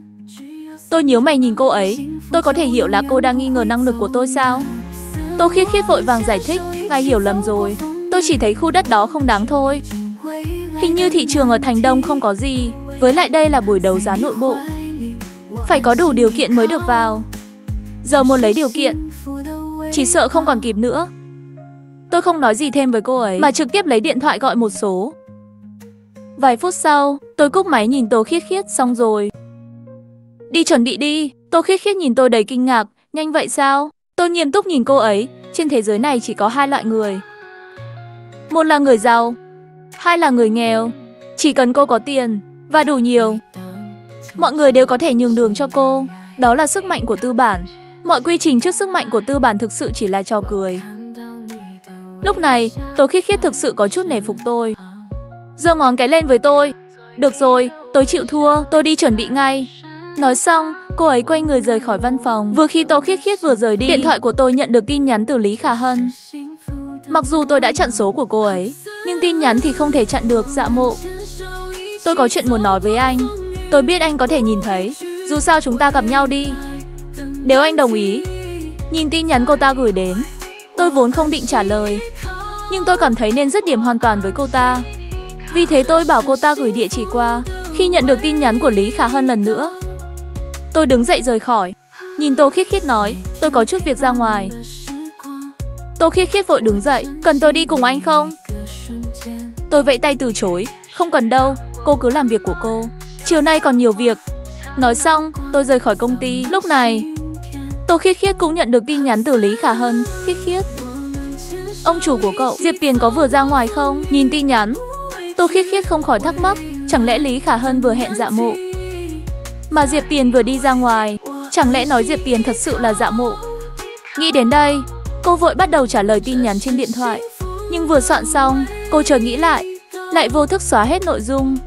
Tôi nhíu mày nhìn cô ấy, tôi có thể hiểu là cô đang nghi ngờ năng lực của tôi sao? Tô Khiết Khiết vội vàng giải thích, ngài hiểu lầm rồi. Tôi chỉ thấy khu đất đó không đáng thôi. Hình như thị trường ở thành đông không có gì. Với lại đây là buổi đấu giá nội bộ, phải có đủ điều kiện mới được vào. Giờ muốn lấy điều kiện, chỉ sợ không còn kịp nữa. Tôi không nói gì thêm với cô ấy, mà trực tiếp lấy điện thoại gọi một số. Vài phút sau, tôi cúp máy nhìn Tô Khiết Khiết, xong rồi. Đi chuẩn bị đi. Tô Khiết Khiết nhìn tôi đầy kinh ngạc, nhanh vậy sao? Tôi nghiêm túc nhìn cô ấy, trên thế giới này chỉ có 2 loại người. Một là người giàu, 2 là người nghèo. Chỉ cần cô có tiền và đủ nhiều, mọi người đều có thể nhường đường cho cô. Đó là sức mạnh của tư bản. Mọi quy trình trước sức mạnh của tư bản thực sự chỉ là trò cười. Lúc này, Tô Khiết Khiết thực sự có chút nể phục tôi, giơ ngón cái lên với tôi. Được rồi, tôi chịu thua, tôi đi chuẩn bị ngay. Nói xong, cô ấy quay người rời khỏi văn phòng. Vừa khi Tô Khiết Khiết vừa rời đi, điện thoại của tôi nhận được tin nhắn từ Lý Khả Hân. Mặc dù tôi đã chặn số của cô ấy, nhưng tin nhắn thì không thể chặn được. Dạ Mộ, tôi có chuyện muốn nói với anh. Tôi biết anh có thể nhìn thấy, dù sao chúng ta gặp nhau đi, nếu anh đồng ý. Nhìn tin nhắn cô ta gửi đến, tôi vốn không định trả lời, nhưng tôi cảm thấy nên dứt điểm hoàn toàn với cô ta. Vì thế tôi bảo cô ta gửi địa chỉ qua. Khi nhận được tin nhắn của Lý Khả Hân lần nữa, tôi đứng dậy rời khỏi. nhìn Tô Khiết Khiết nói, tôi có chút việc ra ngoài. Tô Khiết Khiết vội đứng dậy, cần tôi đi cùng anh không? Tôi vẫy tay từ chối, không cần đâu, cô cứ làm việc của cô. Chiều nay còn nhiều việc. Nói xong, tôi rời khỏi công ty. Lúc này, Tô Khiết Khiết cũng nhận được tin nhắn từ Lý Khả Hân. Khiết Khiết, ông chủ của cậu, Diệp Tiền có vừa ra ngoài không? Nhìn tin nhắn, Tô Khiết Khiết không khỏi thắc mắc, chẳng lẽ Lý Khả Hân vừa hẹn Dạ Mộ mà Diệp Tiền vừa đi ra ngoài? Chẳng lẽ nói Diệp Tiền thật sự là Dạ Mộ? Nghĩ đến đây, cô vội bắt đầu trả lời tin nhắn trên điện thoại. Nhưng vừa soạn xong, cô chợt nghĩ lại vô thức xóa hết nội dung.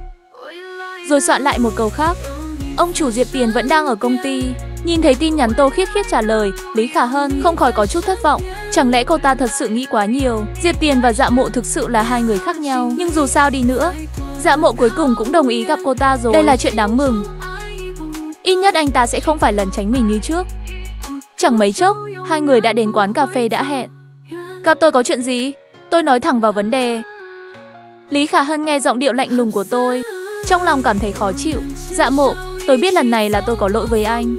Rồi soạn lại một câu khác. Ông chủ Diệp Tiền vẫn đang ở công ty. Nhìn thấy tin nhắn Tô Khiết Khiết trả lời, Lý Khả Hân không khỏi có chút thất vọng. Chẳng lẽ cô ta thật sự nghĩ quá nhiều? Diệp Tiền và Dạ Mộ thực sự là hai người khác nhau. Nhưng dù sao đi nữa, Dạ Mộ cuối cùng cũng đồng ý gặp cô ta rồi. Đây là chuyện đáng mừng. Ít nhất anh ta sẽ không phải lẩn tránh mình như trước. Chẳng mấy chốc, hai người đã đến quán cà phê đã hẹn. Gặp tôi có chuyện gì? Tôi nói thẳng vào vấn đề. Lý Khả Hân nghe giọng điệu lạnh lùng của tôi, trong lòng cảm thấy khó chịu. Dạ Mộ, tôi biết lần này là tôi có lỗi với anh,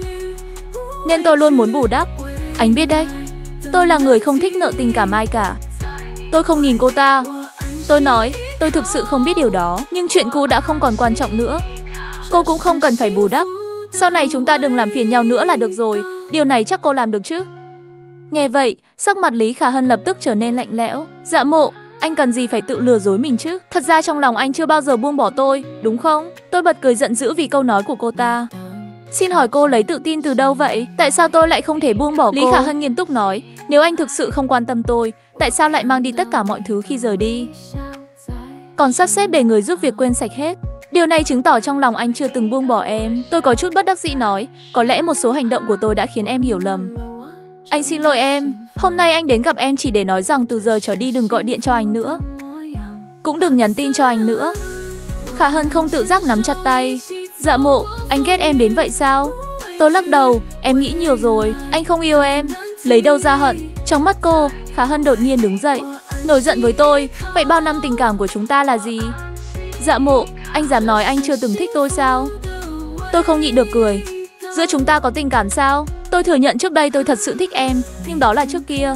nên tôi luôn muốn bù đắp. Anh biết đấy, tôi là người không thích nợ tình cảm ai cả. Tôi không nhìn cô ta. Tôi nói, tôi thực sự không biết điều đó. Nhưng chuyện cũ đã không còn quan trọng nữa. Cô cũng không cần phải bù đắp. Sau này chúng ta đừng làm phiền nhau nữa là được rồi. Điều này chắc cô làm được chứ? Nghe vậy, sắc mặt Lý Khả Hân lập tức trở nên lạnh lẽo. Dạ Mộ, anh cần gì phải tự lừa dối mình chứ? Thật ra trong lòng anh chưa bao giờ buông bỏ tôi, đúng không? Tôi bật cười giận dữ vì câu nói của cô ta. Xin hỏi cô lấy tự tin từ đâu vậy? Tại sao tôi lại không thể buông bỏ cô? Lý Khả Hân nghiêm túc nói, nếu anh thực sự không quan tâm tôi, tại sao lại mang đi tất cả mọi thứ khi rời đi? Còn sắp xếp để người giúp việc quên sạch hết. Điều này chứng tỏ trong lòng anh chưa từng buông bỏ em. Tôi có chút bất đắc dĩ nói, có lẽ một số hành động của tôi đã khiến em hiểu lầm. Anh xin lỗi em, hôm nay anh đến gặp em chỉ để nói rằng từ giờ trở đi đừng gọi điện cho anh nữa. Cũng đừng nhắn tin cho anh nữa. Khả Hân không tự giác nắm chặt tay. Dạ Mộ, anh ghét em đến vậy sao? Tôi lắc đầu, em nghĩ nhiều rồi, anh không yêu em. Lấy đâu ra hận? Trong mắt cô, Khả Hân đột nhiên đứng dậy, nổi giận với tôi. Vậy bao năm tình cảm của chúng ta là gì? Dạ Mộ, anh dám nói anh chưa từng thích tôi sao? Tôi không nhịn được cười. Giữa chúng ta có tình cảm sao? Tôi thừa nhận trước đây tôi thật sự thích em, nhưng đó là trước kia.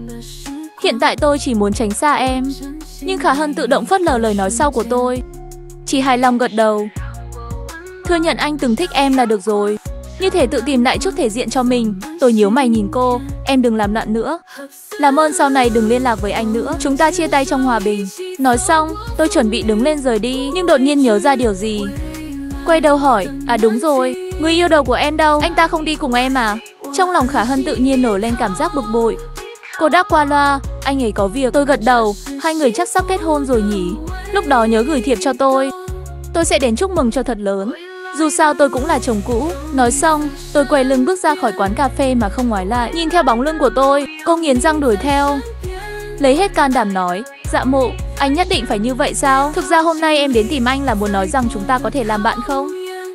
Hiện tại tôi chỉ muốn tránh xa em. Nhưng Khả Hân tự động phớt lờ lời nói sau của tôi, chỉ hài lòng gật đầu. Thừa nhận anh từng thích em là được rồi. Như thể tự tìm lại chút thể diện cho mình. Tôi nhíu mày nhìn cô, em đừng làm loạn nữa. Làm ơn sau này đừng liên lạc với anh nữa. Chúng ta chia tay trong hòa bình. Nói xong, tôi chuẩn bị đứng lên rời đi, nhưng đột nhiên nhớ ra điều gì. Quay đầu hỏi, à đúng rồi, người yêu đầu của em đâu? Anh ta không đi cùng em à? Trong lòng Khả Hân tự nhiên nổi lên cảm giác bực bội. Cô đáp qua loa, anh ấy có việc. Tôi gật đầu, hai người chắc sắp kết hôn rồi nhỉ? Lúc đó nhớ gửi thiệp cho tôi sẽ đến chúc mừng cho thật lớn. Dù sao tôi cũng là chồng cũ. Nói xong, tôi quay lưng bước ra khỏi quán cà phê mà không ngoái lại. Nhìn theo bóng lưng của tôi, cô nghiến răng đuổi theo. Lấy hết can đảm nói, Dạ Mộ, anh nhất định phải như vậy sao? Thực ra hôm nay em đến tìm anh là muốn nói rằng chúng ta có thể làm bạn không?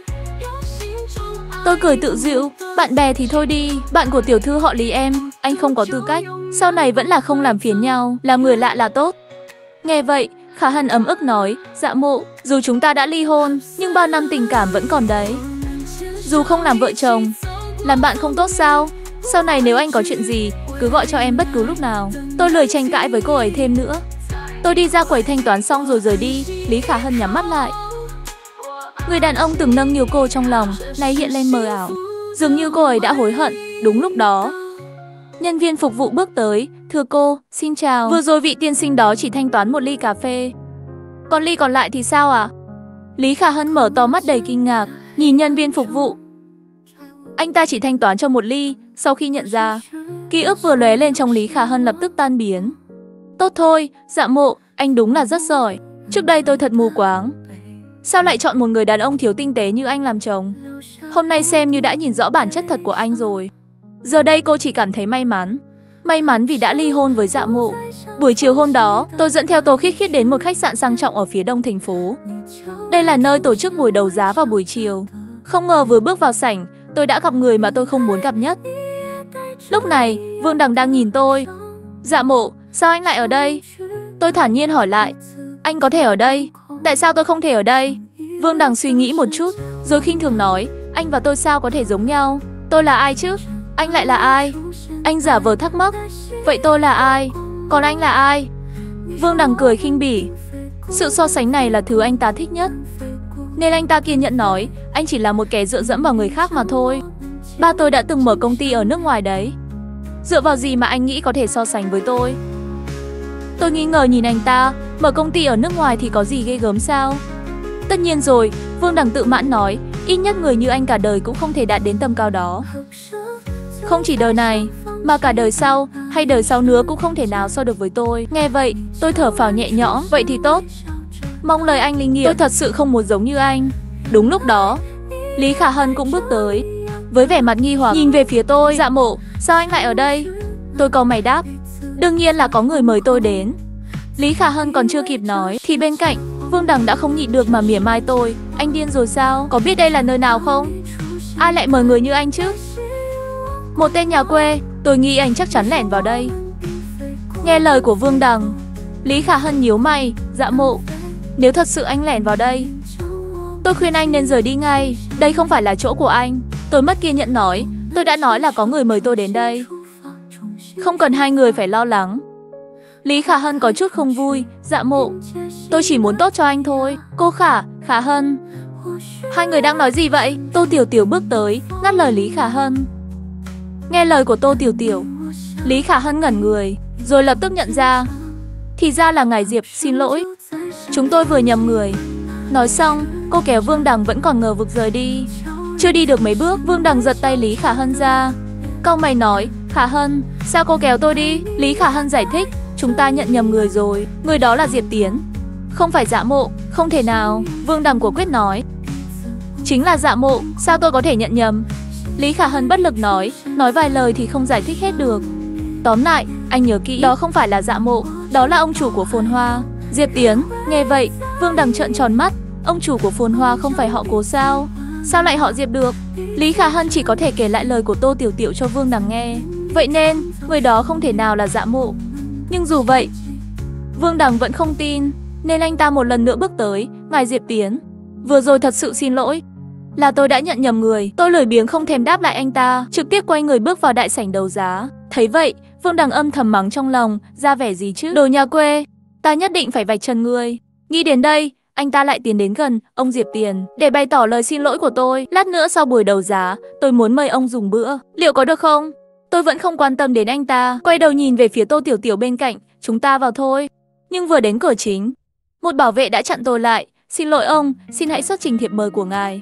Tôi cười tự giễu, bạn bè thì thôi đi, bạn của tiểu thư họ Lý em, anh không có tư cách. Sau này vẫn là không làm phiền nhau, làm người lạ là tốt. Nghe vậy, Khả Hân ấm ức nói, Dạ Mộ, dù chúng ta đã ly hôn, nhưng bao năm tình cảm vẫn còn đấy. Dù không làm vợ chồng, làm bạn không tốt sao? Sau này nếu anh có chuyện gì, cứ gọi cho em bất cứ lúc nào. Tôi lười tranh cãi với cô ấy thêm nữa. Tôi đi ra quầy thanh toán xong rồi rời đi. Lý Khả Hân nhắm mắt lại. Người đàn ông từng nâng niu cô trong lòng, nay hiện lên mờ ảo. Dường như cô ấy đã hối hận. Đúng lúc đó, nhân viên phục vụ bước tới. Thưa cô, xin chào. Vừa rồi vị tiên sinh đó chỉ thanh toán một ly cà phê. Còn ly còn lại thì sao ạ? Lý Khả Hân mở to mắt đầy kinh ngạc, nhìn nhân viên phục vụ. Anh ta chỉ thanh toán cho một ly. Sau khi nhận ra, ký ức vừa lóe lên trong Lý Khả Hân lập tức tan biến. Tốt thôi, Dạ Mộ, anh đúng là rất giỏi. Trước đây tôi thật mù quáng. Sao lại chọn một người đàn ông thiếu tinh tế như anh làm chồng? Hôm nay xem như đã nhìn rõ bản chất thật của anh rồi. Giờ đây cô chỉ cảm thấy may mắn. May mắn vì đã ly hôn với Dạ Mộ. Buổi chiều hôm đó, tôi dẫn theo Tô Khiết Khiết đến một khách sạn sang trọng ở phía đông thành phố. Đây là nơi tổ chức buổi đấu giá vào buổi chiều. Không ngờ vừa bước vào sảnh, tôi đã gặp người mà tôi không muốn gặp nhất. Lúc này, Vương Đằng đang nhìn tôi. Dạ Mộ, sao anh lại ở đây? Tôi thản nhiên hỏi lại. Anh có thể ở đây, tại sao tôi không thể ở đây? Vương Đằng suy nghĩ một chút, rồi khinh thường nói, anh và tôi sao có thể giống nhau? Tôi là ai chứ? Anh lại là ai? Anh giả vờ thắc mắc. Vậy tôi là ai? Còn anh là ai? Vương Đằng cười khinh bỉ. Sự so sánh này là thứ anh ta thích nhất. Nên anh ta kiên nhẫn nói, anh chỉ là một kẻ dựa dẫm vào người khác mà thôi. Ba tôi đã từng mở công ty ở nước ngoài đấy. Dựa vào gì mà anh nghĩ có thể so sánh với tôi? Tôi nghi ngờ nhìn anh ta, mở công ty ở nước ngoài thì có gì ghê gớm sao? Tất nhiên rồi, Vương Đằng tự mãn nói, ít nhất người như anh cả đời cũng không thể đạt đến tầm cao đó. Không chỉ đời này, mà cả đời sau, hay đời sau nữa cũng không thể nào so được với tôi. Nghe vậy, tôi thở phào nhẹ nhõm, vậy thì tốt. Mong lời anh linh nghiệm, tôi thật sự không muốn giống như anh. Đúng lúc đó, Lý Khả Hân cũng bước tới, với vẻ mặt nghi hoặc nhìn về phía tôi. Dạ Mộ, sao anh lại ở đây? Tôi cau mày đáp, đương nhiên là có người mời tôi đến. Lý Khả Hân còn chưa kịp nói thì bên cạnh Vương Đằng đã không nhịn được mà mỉa mai tôi. Anh điên rồi sao? Có biết đây là nơi nào không? Ai lại mời người như anh chứ? Một tên nhà quê, tôi nghĩ anh chắc chắn lẻn vào đây. Nghe lời của Vương Đằng, Lý Khả Hân nhíu mày. Dạ Mộ, nếu thật sự anh lẻn vào đây, tôi khuyên anh nên rời đi ngay. Đây không phải là chỗ của anh. Tôi mất kiên nhẫn nói, tôi đã nói là có người mời tôi đến đây. Không cần hai người phải lo lắng. Lý Khả Hân có chút không vui. Dạ Mộ, tôi chỉ muốn tốt cho anh thôi. Cô Khả Hân, hai người đang nói gì vậy? Tô Tiểu Tiểu bước tới, ngắt lời Lý Khả Hân. Nghe lời của Tô Tiểu Tiểu, Lý Khả Hân ngẩn người, rồi lập tức nhận ra. Thì ra là ngài Diệp, xin lỗi. Chúng tôi vừa nhầm người. Nói xong, cô kéo Vương Đằng vẫn còn ngờ vực rời đi. Chưa đi được mấy bước, Vương Đằng giật tay Lý Khả Hân ra. Cau mày nói, Khả Hân, sao cô kéo tôi đi? Lý Khả Hân giải thích, chúng ta nhận nhầm người rồi. Người đó là Diệp Tiến, không phải Dạ Mộ. Không thể nào, Vương Đằng quả quyết nói. Chính là Dạ Mộ, sao tôi có thể nhận nhầm? Lý Khả Hân bất lực nói vài lời thì không giải thích hết được. Tóm lại, anh nhớ kỹ, đó không phải là Dạ Mộ, đó là ông chủ của Phồn Hoa, Diệp Tiến. Nghe vậy, Vương Đằng trợn tròn mắt. Ông chủ của Phồn Hoa không phải họ Cố sao? Sao lại họ Diệp được? Lý Khả Hân chỉ có thể kể lại lời của Tô Tiểu Tiểu cho Vương Đằng nghe. Vậy nên, người đó không thể nào là Dạ Mộ. Nhưng dù vậy, Vương Đằng vẫn không tin, nên anh ta một lần nữa bước tới. Ngài Diệp Tiến, vừa rồi thật sự xin lỗi, là tôi đã nhận nhầm người. Tôi lười biếng không thèm đáp lại anh ta, trực tiếp quay người bước vào đại sảnh đấu giá. Thấy vậy, Vương Đằng âm thầm mắng trong lòng, ra vẻ gì chứ? Đồ nhà quê, ta nhất định phải vạch trần ngươi. Nghĩ đến đây, anh ta lại tiến đến gần ông Diệp Tiền để bày tỏ lời xin lỗi của tôi. Lát nữa sau buổi đấu giá, tôi muốn mời ông dùng bữa, liệu có được không? Tôi vẫn không quan tâm đến anh ta, quay đầu nhìn về phía Tô Tiểu Tiểu bên cạnh. Chúng ta vào thôi. Nhưng vừa đến cửa chính, một bảo vệ đã chặn tôi lại. Xin lỗi ông, xin hãy xuất trình thiệp mời của ngài.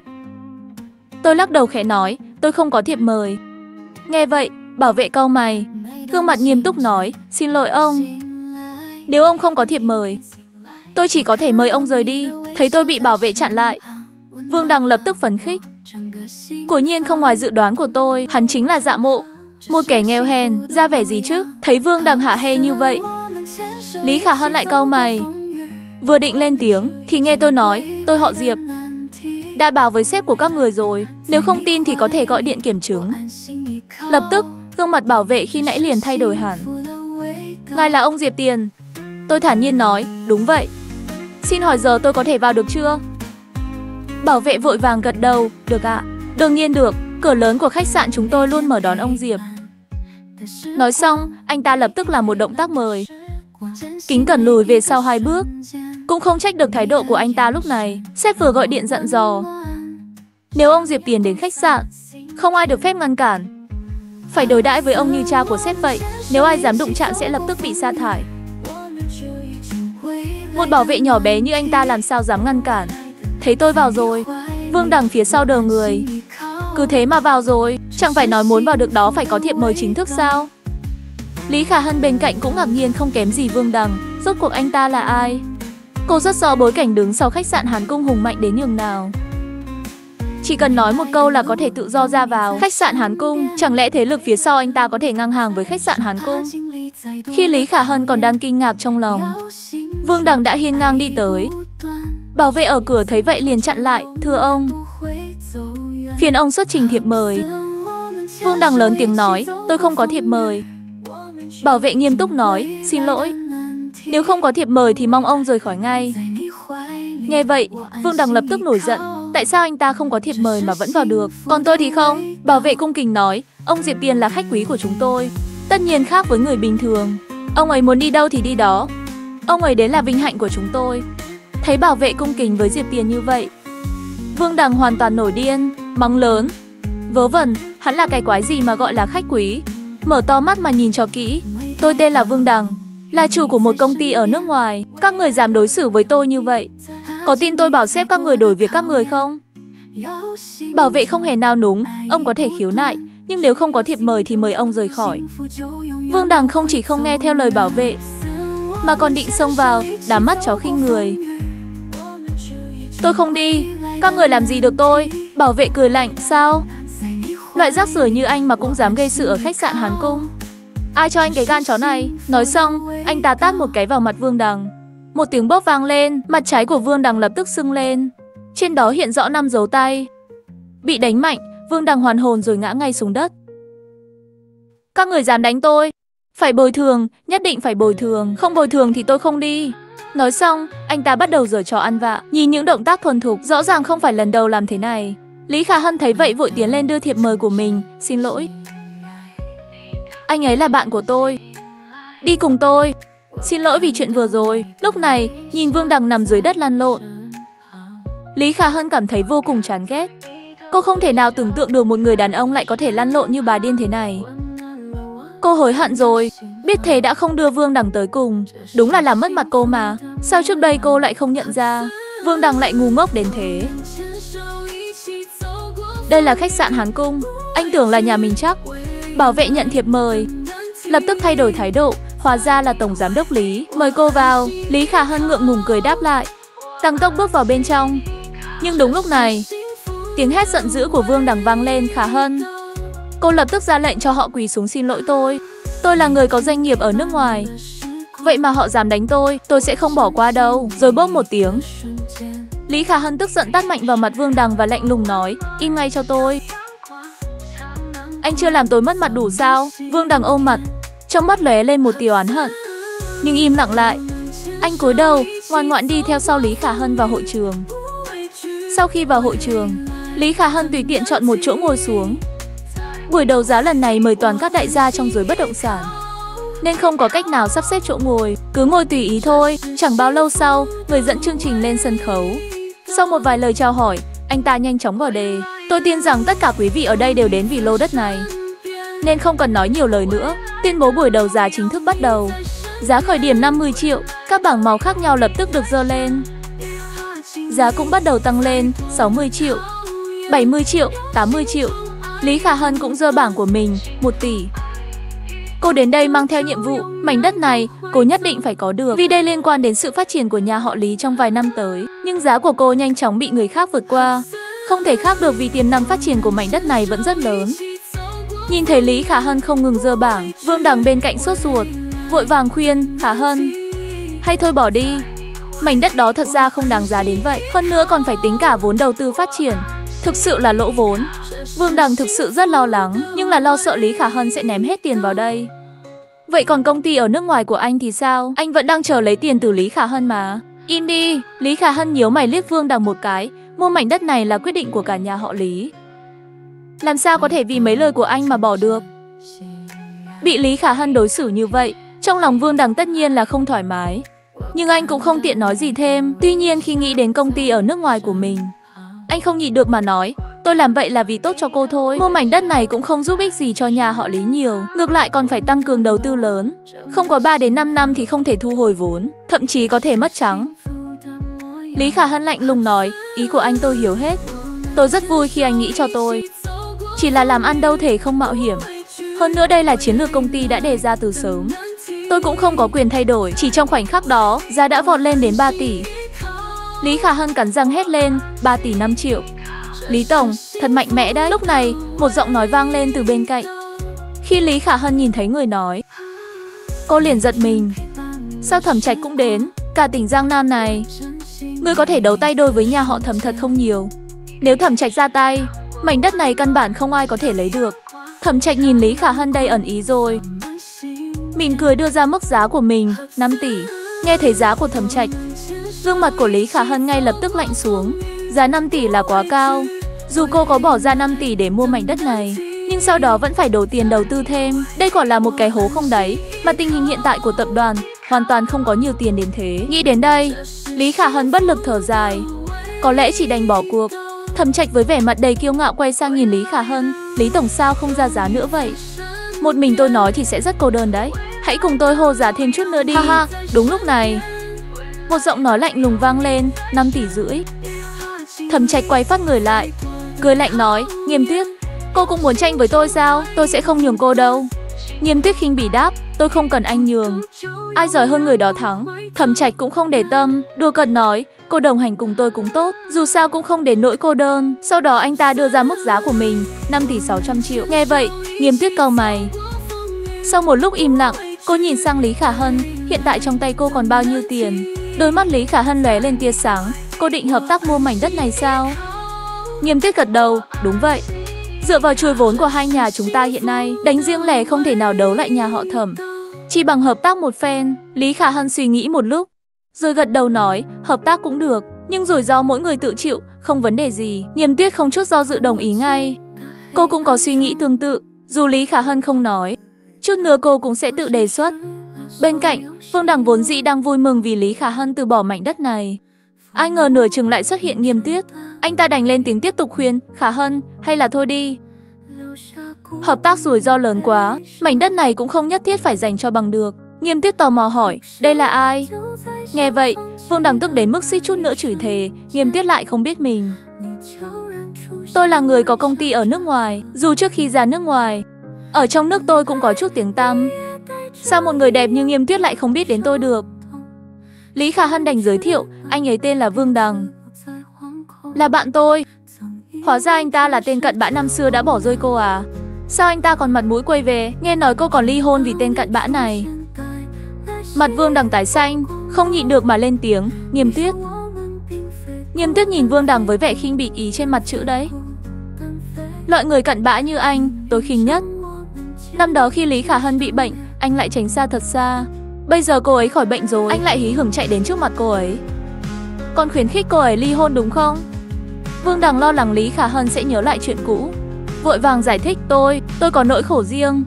Tôi lắc đầu khẽ nói, tôi không có thiệp mời. Nghe vậy, bảo vệ cau mày, gương mặt nghiêm túc nói, xin lỗi ông, nếu ông không có thiệp mời, tôi chỉ có thể mời ông rời đi. Thấy tôi bị bảo vệ chặn lại, Vương Đằng lập tức phấn khích. Quả nhiên không ngoài dự đoán của tôi, hắn chính là Dạ Mộ, một kẻ nghèo hèn, ra vẻ gì chứ? Thấy Vương Đằng hả hê như vậy, Lý Khả Hân lại cau mày, vừa định lên tiếng thì nghe tôi nói, tôi họ Diệp, đã báo với sếp của các người rồi, nếu không tin thì có thể gọi điện kiểm chứng. Lập tức, gương mặt bảo vệ khi nãy liền thay đổi hẳn. Ngài là ông Diệp Tiền? Tôi thản nhiên nói, đúng vậy. Xin hỏi giờ tôi có thể vào được chưa? Bảo vệ vội vàng gật đầu, được ạ. Đương nhiên được, cửa lớn của khách sạn chúng tôi luôn mở đón ông Diệp. Nói xong, anh ta lập tức làm một động tác mời. Kính cẩn lùi về sau 2 bước. Cũng không trách được thái độ của anh ta lúc này. Sếp vừa gọi điện dặn dò, nếu ông Diệp Tiền đến khách sạn, không ai được phép ngăn cản, phải đối đãi với ông như cha của sếp vậy. Nếu ai dám đụng chạm sẽ lập tức bị sa thải. Một bảo vệ nhỏ bé như anh ta làm sao dám ngăn cản. Thấy tôi vào rồi, Vương Đằng phía sau đờ người. Cứ thế mà vào rồi, chẳng phải nói muốn vào được đó phải có thiệp mời chính thức sao? Lý Khả Hân bên cạnh cũng ngạc nhiên không kém gì Vương Đằng. Rốt cuộc anh ta là ai? Cô rất rõ bối cảnh đứng sau khách sạn Hán Cung hùng mạnh đến nhường nào. Chỉ cần nói một câu là có thể tự do ra vào khách sạn Hán Cung. Chẳng lẽ thế lực phía sau anh ta có thể ngang hàng với khách sạn Hán Cung? Khi Lý Khả Hân còn đang kinh ngạc trong lòng, Vương Đằng đã hiên ngang đi tới. Bảo vệ ở cửa thấy vậy liền chặn lại, thưa ông, phiền ông xuất trình thiệp mời. Vương Đằng lớn tiếng nói, tôi không có thiệp mời. Bảo vệ nghiêm túc nói, xin lỗi, nếu không có thiệp mời thì mong ông rời khỏi ngay. Nghe vậy, Vương Đằng lập tức nổi giận, tại sao anh ta không có thiệp mời mà vẫn vào được, còn tôi thì không? Bảo vệ cung kính nói, ông Diệp Tiền là khách quý của chúng tôi, tất nhiên khác với người bình thường. Ông ấy muốn đi đâu thì đi đó. Ông ấy đến là vinh hạnh của chúng tôi. Thấy bảo vệ cung kính với Diệp Tiền như vậy, Vương Đằng hoàn toàn nổi điên, mắng lớn. Vớ vẩn, hắn là cái quái gì mà gọi là khách quý? Mở to mắt mà nhìn cho kỹ. Tôi tên là Vương Đằng, là chủ của một công ty ở nước ngoài. Các người dám đối xử với tôi như vậy? Có tin tôi bảo sếp các người đổi việc các người không? Bảo vệ không hề nao núng, ông có thể khiếu nại, nhưng nếu không có thiệp mời thì mời ông rời khỏi. Vương Đằng không chỉ không nghe theo lời bảo vệ, mà còn định xông vào, đá mắt chó khinh người. Tôi không đi, các người làm gì được tôi? Bảo vệ cười lạnh, sao? Loại rác rưởi như anh mà cũng dám gây sự ở khách sạn Hán Cung. Ai cho anh cái gan chó này? Nói xong, anh ta tát một cái vào mặt Vương Đằng. Một tiếng bóp vang lên, mặt trái của Vương Đằng lập tức sưng lên. Trên đó hiện rõ 5 dấu tay. Bị đánh mạnh, Vương Đằng hoàn hồn rồi ngã ngay xuống đất. Các người dám đánh tôi? Phải bồi thường, nhất định phải bồi thường, không bồi thường thì tôi không đi. Nói xong, anh ta bắt đầu giở trò ăn vạ. Nhìn những động tác thuần thục, rõ ràng không phải lần đầu làm thế này. Lý Khả Hân thấy vậy vội tiến lên đưa thiệp mời của mình. Xin lỗi, anh ấy là bạn của tôi, đi cùng tôi. Xin lỗi vì chuyện vừa rồi. Lúc này, nhìn Vương Đằng nằm dưới đất lăn lộn, Lý Khả Hân cảm thấy vô cùng chán ghét. Cô không thể nào tưởng tượng được một người đàn ông lại có thể lăn lộn như bà điên thế này. Cô hối hận rồi, biết thế đã không đưa Vương Đằng tới cùng. Đúng là làm mất mặt cô mà. Sao trước đây cô lại không nhận ra Vương Đằng lại ngu ngốc đến thế? Đây là khách sạn Hán Cung, anh tưởng là nhà mình chắc. Bảo vệ nhận thiệp mời, lập tức thay đổi thái độ. Hóa ra là tổng giám đốc Lý, mời cô vào. Lý Khả Hân ngượng ngùng cười đáp lại, tăng tốc bước vào bên trong. Nhưng đúng lúc này, tiếng hét giận dữ của Vương Đằng vang lên. Khả Hân, cô lập tức ra lệnh cho họ quỳ xuống xin lỗi tôi. Tôi là người có doanh nghiệp ở nước ngoài, vậy mà họ dám đánh tôi sẽ không bỏ qua đâu. Rồi bốp một tiếng, Lý Khả Hân tức giận tát mạnh vào mặt Vương Đằng và lạnh lùng nói, im ngay cho tôi. Anh chưa làm tôi mất mặt đủ sao? Vương Đằng ôm mặt, trong mắt lóe lên một tia oán hận, nhưng im lặng lại. Anh cúi đầu, ngoan ngoãn đi theo sau Lý Khả Hân vào hội trường. Sau khi vào hội trường, Lý Khả Hân tùy tiện chọn một chỗ ngồi xuống. Buổi đấu giá lần này mời toàn các đại gia trong giới bất động sản, nên không có cách nào sắp xếp chỗ ngồi, cứ ngồi tùy ý thôi. Chẳng bao lâu sau, người dẫn chương trình lên sân khấu. Sau một vài lời chào hỏi, anh ta nhanh chóng vào đề. Tôi tin rằng tất cả quý vị ở đây đều đến vì lô đất này, nên không cần nói nhiều lời nữa. Tuyên bố buổi đấu giá chính thức bắt đầu. Giá khởi điểm 50 triệu, các bảng màu khác nhau lập tức được dơ lên. Giá cũng bắt đầu tăng lên, 60 triệu, 70 triệu, 80 triệu. Lý Khả Hân cũng dơ bảng của mình, 1 tỷ. Cô đến đây mang theo nhiệm vụ, mảnh đất này cô nhất định phải có được, vì đây liên quan đến sự phát triển của nhà họ Lý trong vài năm tới. Nhưng giá của cô nhanh chóng bị người khác vượt qua. Không thể khác được vì tiềm năng phát triển của mảnh đất này vẫn rất lớn. Nhìn thấy Lý Khả Hân không ngừng dơ bảng, Vương Đằng bên cạnh sốt ruột, vội vàng khuyên, Khả Hân, hay thôi bỏ đi. Mảnh đất đó thật ra không đáng giá đến vậy, hơn nữa còn phải tính cả vốn đầu tư phát triển, thực sự là lỗ vốn. Vương Đằng thực sự rất lo lắng, nhưng là lo sợ Lý Khả Hân sẽ ném hết tiền vào đây. Vậy còn công ty ở nước ngoài của anh thì sao? Anh vẫn đang chờ lấy tiền từ Lý Khả Hân mà. Im đi. Lý Khả Hân nhíu mày liếc Vương Đằng một cái. Mua mảnh đất này là quyết định của cả nhà họ Lý, làm sao có thể vì mấy lời của anh mà bỏ được. Bị Lý Khả Hân đối xử như vậy, trong lòng Vương Đằng tất nhiên là không thoải mái, nhưng anh cũng không tiện nói gì thêm. Tuy nhiên khi nghĩ đến công ty ở nước ngoài của mình, anh không nhịn được mà nói, tôi làm vậy là vì tốt cho cô thôi. Mua mảnh đất này cũng không giúp ích gì cho nhà họ Lý nhiều, ngược lại còn phải tăng cường đầu tư lớn. Không có 3 đến 5 năm thì không thể thu hồi vốn, thậm chí có thể mất trắng. Lý Khả Hân lạnh lùng nói, ý của anh tôi hiểu hết. Tôi rất vui khi anh nghĩ cho tôi, chỉ là làm ăn đâu thể không mạo hiểm. Hơn nữa đây là chiến lược công ty đã đề ra từ sớm, tôi cũng không có quyền thay đổi. Chỉ trong khoảnh khắc đó, giá đã vọt lên đến 3 tỷ. Lý Khả Hân cắn răng hét lên, 3 tỷ 5 triệu. Lý Tổng, thật mạnh mẽ đấy. Lúc này, một giọng nói vang lên từ bên cạnh. Khi Lý Khả Hân nhìn thấy người nói, cô liền giật mình. Sao Thẩm Trạch cũng đến? Cả tỉnh Giang Nam này, ngươi có thể đấu tay đôi với nhà họ Thẩm thật không nhiều. Nếu Thẩm Trạch ra tay, mảnh đất này căn bản không ai có thể lấy được. Thẩm Trạch nhìn Lý Khả Hân đầy ẩn ý rồi mỉm cười đưa ra mức giá của mình, 5 tỷ. Nghe thấy giá của Thẩm Trạch, gương mặt của Lý Khả Hân ngay lập tức lạnh xuống. Giá 5 tỷ là quá cao. Dù cô có bỏ ra 5 tỷ để mua mảnh đất này, nhưng sau đó vẫn phải đổ tiền đầu tư thêm. Đây quả là một cái hố không đáy, mà tình hình hiện tại của tập đoàn hoàn toàn không có nhiều tiền đến thế. Nghĩ đến đây, Lý Khả Hân bất lực thở dài. Có lẽ chỉ đành bỏ cuộc. Thẩm Trạch với vẻ mặt đầy kiêu ngạo quay sang nhìn Lý Khả Hân. Lý tổng sao không ra giá nữa vậy? Một mình tôi nói thì sẽ rất cô đơn đấy. Hãy cùng tôi hô giá thêm chút nữa đi. Ha. Đúng lúc này, một giọng nói lạnh lùng vang lên. 5 tỷ rưỡi. Thẩm Trạch quay phát người lại, cười lạnh nói, Nghiêm Tuyết, cô cũng muốn tranh với tôi sao? Tôi sẽ không nhường cô đâu. Nghiêm Tuyết khinh bỉ đáp, tôi không cần anh nhường. Ai giỏi hơn người đó thắng. Thẩm Trạch cũng không để tâm, đùa cợt nói, cô đồng hành cùng tôi cũng tốt, dù sao cũng không đến nỗi cô đơn. Sau đó anh ta đưa ra mức giá của mình, 5 tỷ 600 triệu. Nghe vậy, Nghiêm Tuyết cau mày. Sau một lúc im lặng, cô nhìn sang Lý Khả Hân, hiện tại trong tay cô còn bao nhiêu tiền? Đôi mắt Lý Khả Hân lóe lên tia sáng, cô định hợp tác mua mảnh đất này sao? Nghiêm Tuyết gật đầu, đúng vậy. Dựa vào chuôi vốn của hai nhà chúng ta hiện nay, đánh riêng lẻ không thể nào đấu lại nhà họ Thẩm. Chỉ bằng hợp tác một phen. Lý Khả Hân suy nghĩ một lúc, rồi gật đầu nói, hợp tác cũng được, nhưng rủi ro mỗi người tự chịu, không vấn đề gì. Nghiêm Tuyết không chút do dự đồng ý ngay. Cô cũng có suy nghĩ tương tự, dù Lý Khả Hân không nói, chút nữa cô cũng sẽ tự đề xuất. Bên cạnh, Vương Đằng vốn dĩ đang vui mừng vì Lý Khả Hân từ bỏ mảnh đất này. Ai ngờ nửa chừng lại xuất hiện Nghiêm Tuyết. Anh ta đành lên tiếng tiếp tục khuyên, Khả Hân, hay là thôi đi. Hợp tác rủi ro lớn quá, mảnh đất này cũng không nhất thiết phải dành cho bằng được. Nghiêm Tuyết tò mò hỏi, đây là ai? Nghe vậy, Vương Đằng tức đến mức suýt chút nữa chửi thề. Nghiêm Tuyết lại không biết mình. Tôi là người có công ty ở nước ngoài, dù trước khi ra nước ngoài, ở trong nước tôi cũng có chút tiếng tăm. Sao một người đẹp như Nghiêm Tuyết lại không biết đến tôi được? Lý Khả Hân đành giới thiệu, anh ấy tên là Vương Đằng, là bạn tôi. Hóa ra anh ta là tên cặn bã năm xưa đã bỏ rơi cô à? Sao anh ta còn mặt mũi quay về? Nghe nói cô còn ly hôn vì tên cặn bã này. Mặt Vương Đằng tái xanh, không nhịn được mà lên tiếng, Nghiêm Tuyết. Nghiêm Tuyết nhìn Vương Đằng với vẻ khinh bỉ ý trên mặt chữ đấy. Loại người cặn bã như anh, tôi khinh nhất. Năm đó khi Lý Khả Hân bị bệnh, anh lại tránh xa thật xa. Bây giờ cô ấy khỏi bệnh rồi, anh lại hí hửng chạy đến trước mặt cô ấy, còn khuyến khích cô ấy ly hôn đúng không? Vương Đằng lo lắng Lý Khả Hân sẽ nhớ lại chuyện cũ, vội vàng giải thích, tôi có nỗi khổ riêng.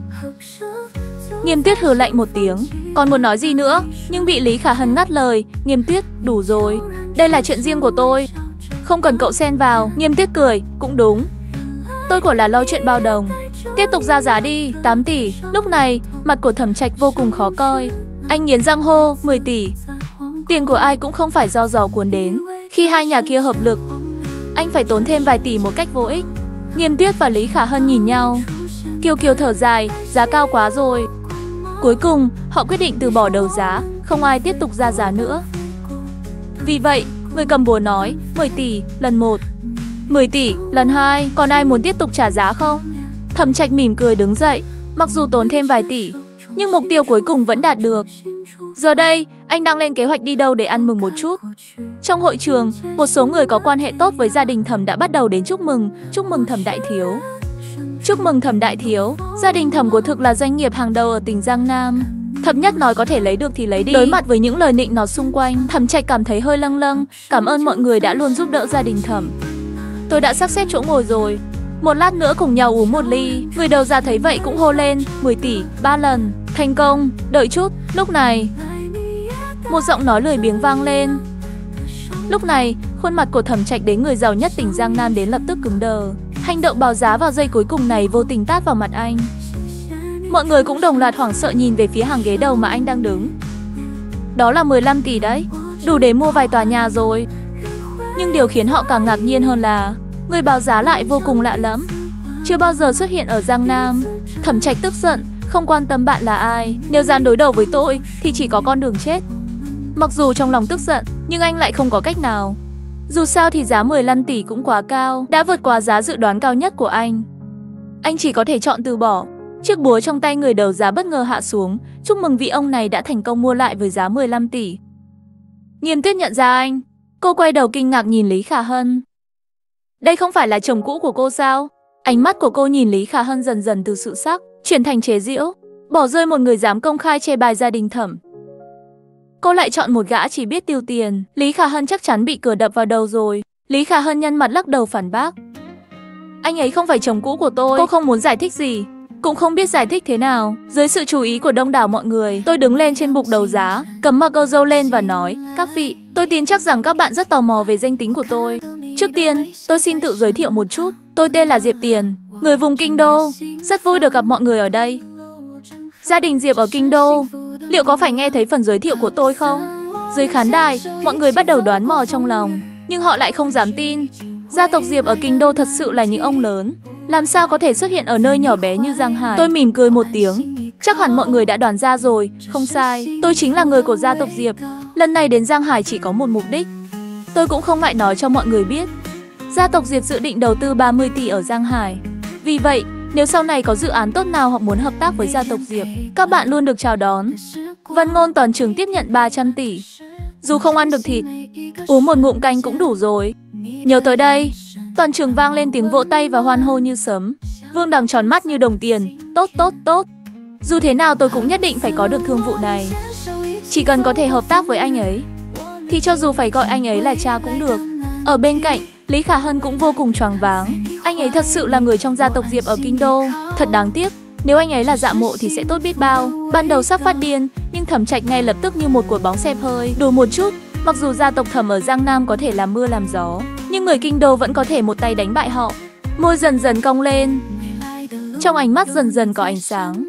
Nghiêm Tuyết hừ lạnh một tiếng, còn muốn nói gì nữa, nhưng bị Lý Khả Hân ngắt lời. Nghiêm Tuyết, đủ rồi, đây là chuyện riêng của tôi, không cần cậu xen vào. Nghiêm Tuyết cười, cũng đúng, tôi quả là lo chuyện bao đồng. Tiếp tục ra giá đi, 8 tỷ. Lúc này, mặt của Thẩm Trạch vô cùng khó coi. Anh nghiến răng hô, 10 tỷ. Tiền của ai cũng không phải do gió cuốn đến. Khi hai nhà kia hợp lực, anh phải tốn thêm vài tỷ một cách vô ích. Nghiêm Tuyết và Lý Khả Hân nhìn nhau. Kiều Kiều thở dài, giá cao quá rồi. Cuối cùng, họ quyết định từ bỏ đấu giá, không ai tiếp tục ra giá nữa. Vì vậy, người cầm búa nói, 10 tỷ lần 1, 10 tỷ lần 2, còn ai muốn tiếp tục trả giá không? Thẩm Trạch mỉm cười đứng dậy, mặc dù tốn thêm vài tỷ, nhưng mục tiêu cuối cùng vẫn đạt được. Giờ đây, anh đang lên kế hoạch đi đâu để ăn mừng một chút. Trong hội trường, một số người có quan hệ tốt với gia đình Thẩm đã bắt đầu đến chúc mừng Thẩm đại thiếu. Chúc mừng Thẩm đại thiếu, gia đình Thẩm của thực là doanh nghiệp hàng đầu ở tỉnh Giang Nam. Thẩm Nhất nói có thể lấy được thì lấy đi. Đối mặt với những lời nịnh nọt xung quanh, Thẩm Trạch cảm thấy hơi lâng lâng, cảm ơn mọi người đã luôn giúp đỡ gia đình Thẩm. Tôi đã sắp xếp chỗ ngồi rồi, một lát nữa cùng nhau uống một ly. Người đầu ra thấy vậy cũng hô lên, 10 tỷ, 3 lần, thành công, đợi chút. Lúc này, một giọng nói lười biếng vang lên. Lúc này, khuôn mặt của Thẩm Trạch đến người giàu nhất tỉnh Giang Nam đến lập tức cứng đờ. Hành động báo giá vào giây cuối cùng này vô tình tát vào mặt anh. Mọi người cũng đồng loạt hoảng sợ nhìn về phía hàng ghế đầu mà anh đang đứng. Đó là 15 tỷ đấy, đủ để mua vài tòa nhà rồi. Nhưng điều khiến họ càng ngạc nhiên hơn là người báo giá lại vô cùng lạ lẫm, chưa bao giờ xuất hiện ở Giang Nam. Thẩm Trạch tức giận, không quan tâm bạn là ai, nếu dám đối đầu với tôi thì chỉ có con đường chết. Mặc dù trong lòng tức giận, nhưng anh lại không có cách nào. Dù sao thì giá 15 tỷ cũng quá cao, đã vượt qua giá dự đoán cao nhất của anh. Anh chỉ có thể chọn từ bỏ. Chiếc búa trong tay người đầu giá bất ngờ hạ xuống, chúc mừng vị ông này đã thành công mua lại với giá 15 tỷ. Nghiêm Tuyết nhận ra anh, cô quay đầu kinh ngạc nhìn Lý Khả Hân. Đây không phải là chồng cũ của cô sao? Ánh mắt của cô nhìn Lý Khả Hân dần dần từ sự sắc chuyển thành chế giễu, bỏ rơi một người dám công khai chê bai gia đình Thẩm. Cô lại chọn một gã chỉ biết tiêu tiền. Lý Khả Hân chắc chắn bị cửa đập vào đầu rồi. Lý Khả Hân nhăn mặt lắc đầu phản bác. Anh ấy không phải chồng cũ của tôi. Cô không muốn giải thích gì, cũng không biết giải thích thế nào. Dưới sự chú ý của đông đảo mọi người, tôi đứng lên trên bục đấu giá, cầm mug dâu lên và nói: các vị, tôi tin chắc rằng các bạn rất tò mò về danh tính của tôi. Trước tiên, tôi xin tự giới thiệu một chút. Tôi tên là Diệp Tiền, người vùng Kinh Đô. Rất vui được gặp mọi người ở đây. Gia đình Diệp ở Kinh Đô, liệu có phải nghe thấy phần giới thiệu của tôi không? Dưới khán đài, mọi người bắt đầu đoán mò trong lòng, nhưng họ lại không dám tin. Gia tộc Diệp ở Kinh Đô thật sự là những ông lớn, làm sao có thể xuất hiện ở nơi nhỏ bé như Giang Hải. Tôi mỉm cười một tiếng. Chắc hẳn mọi người đã đoán ra rồi. Không sai, tôi chính là người của gia tộc Diệp. Lần này đến Giang Hải chỉ có một mục đích. Tôi cũng không ngại nói cho mọi người biết. Gia tộc Diệp dự định đầu tư 30 tỷ ở Giang Hải. Vì vậy, nếu sau này có dự án tốt nào hoặc muốn hợp tác với gia tộc Diệp, các bạn luôn được chào đón. Văn Ngôn toàn trường tiếp nhận 300 tỷ. Dù không ăn được thịt, uống một ngụm canh cũng đủ rồi. Nhớ tới đây, toàn trường vang lên tiếng vỗ tay và hoan hô như sấm. Vương Đằng tròn mắt như đồng tiền. Tốt, tốt, tốt. Dù thế nào tôi cũng nhất định phải có được thương vụ này. Chỉ cần có thể hợp tác với anh ấy, thì cho dù phải gọi anh ấy là cha cũng được. Ở bên cạnh, Lý Khả Hân cũng vô cùng choáng váng. Anh ấy thật sự là người trong gia tộc Diệp ở Kinh Đô. Thật đáng tiếc, nếu anh ấy là Dạ Mộ thì sẽ tốt biết bao. Ban đầu sắp phát điên, nhưng Thẩm Trạch ngay lập tức như một quả bóng xẹp hơi. Đùa một chút, mặc dù gia tộc Thẩm ở Giang Nam có thể làm mưa làm gió, nhưng người Kinh Đô vẫn có thể một tay đánh bại họ. Môi dần dần cong lên, trong ánh mắt dần dần có ánh sáng.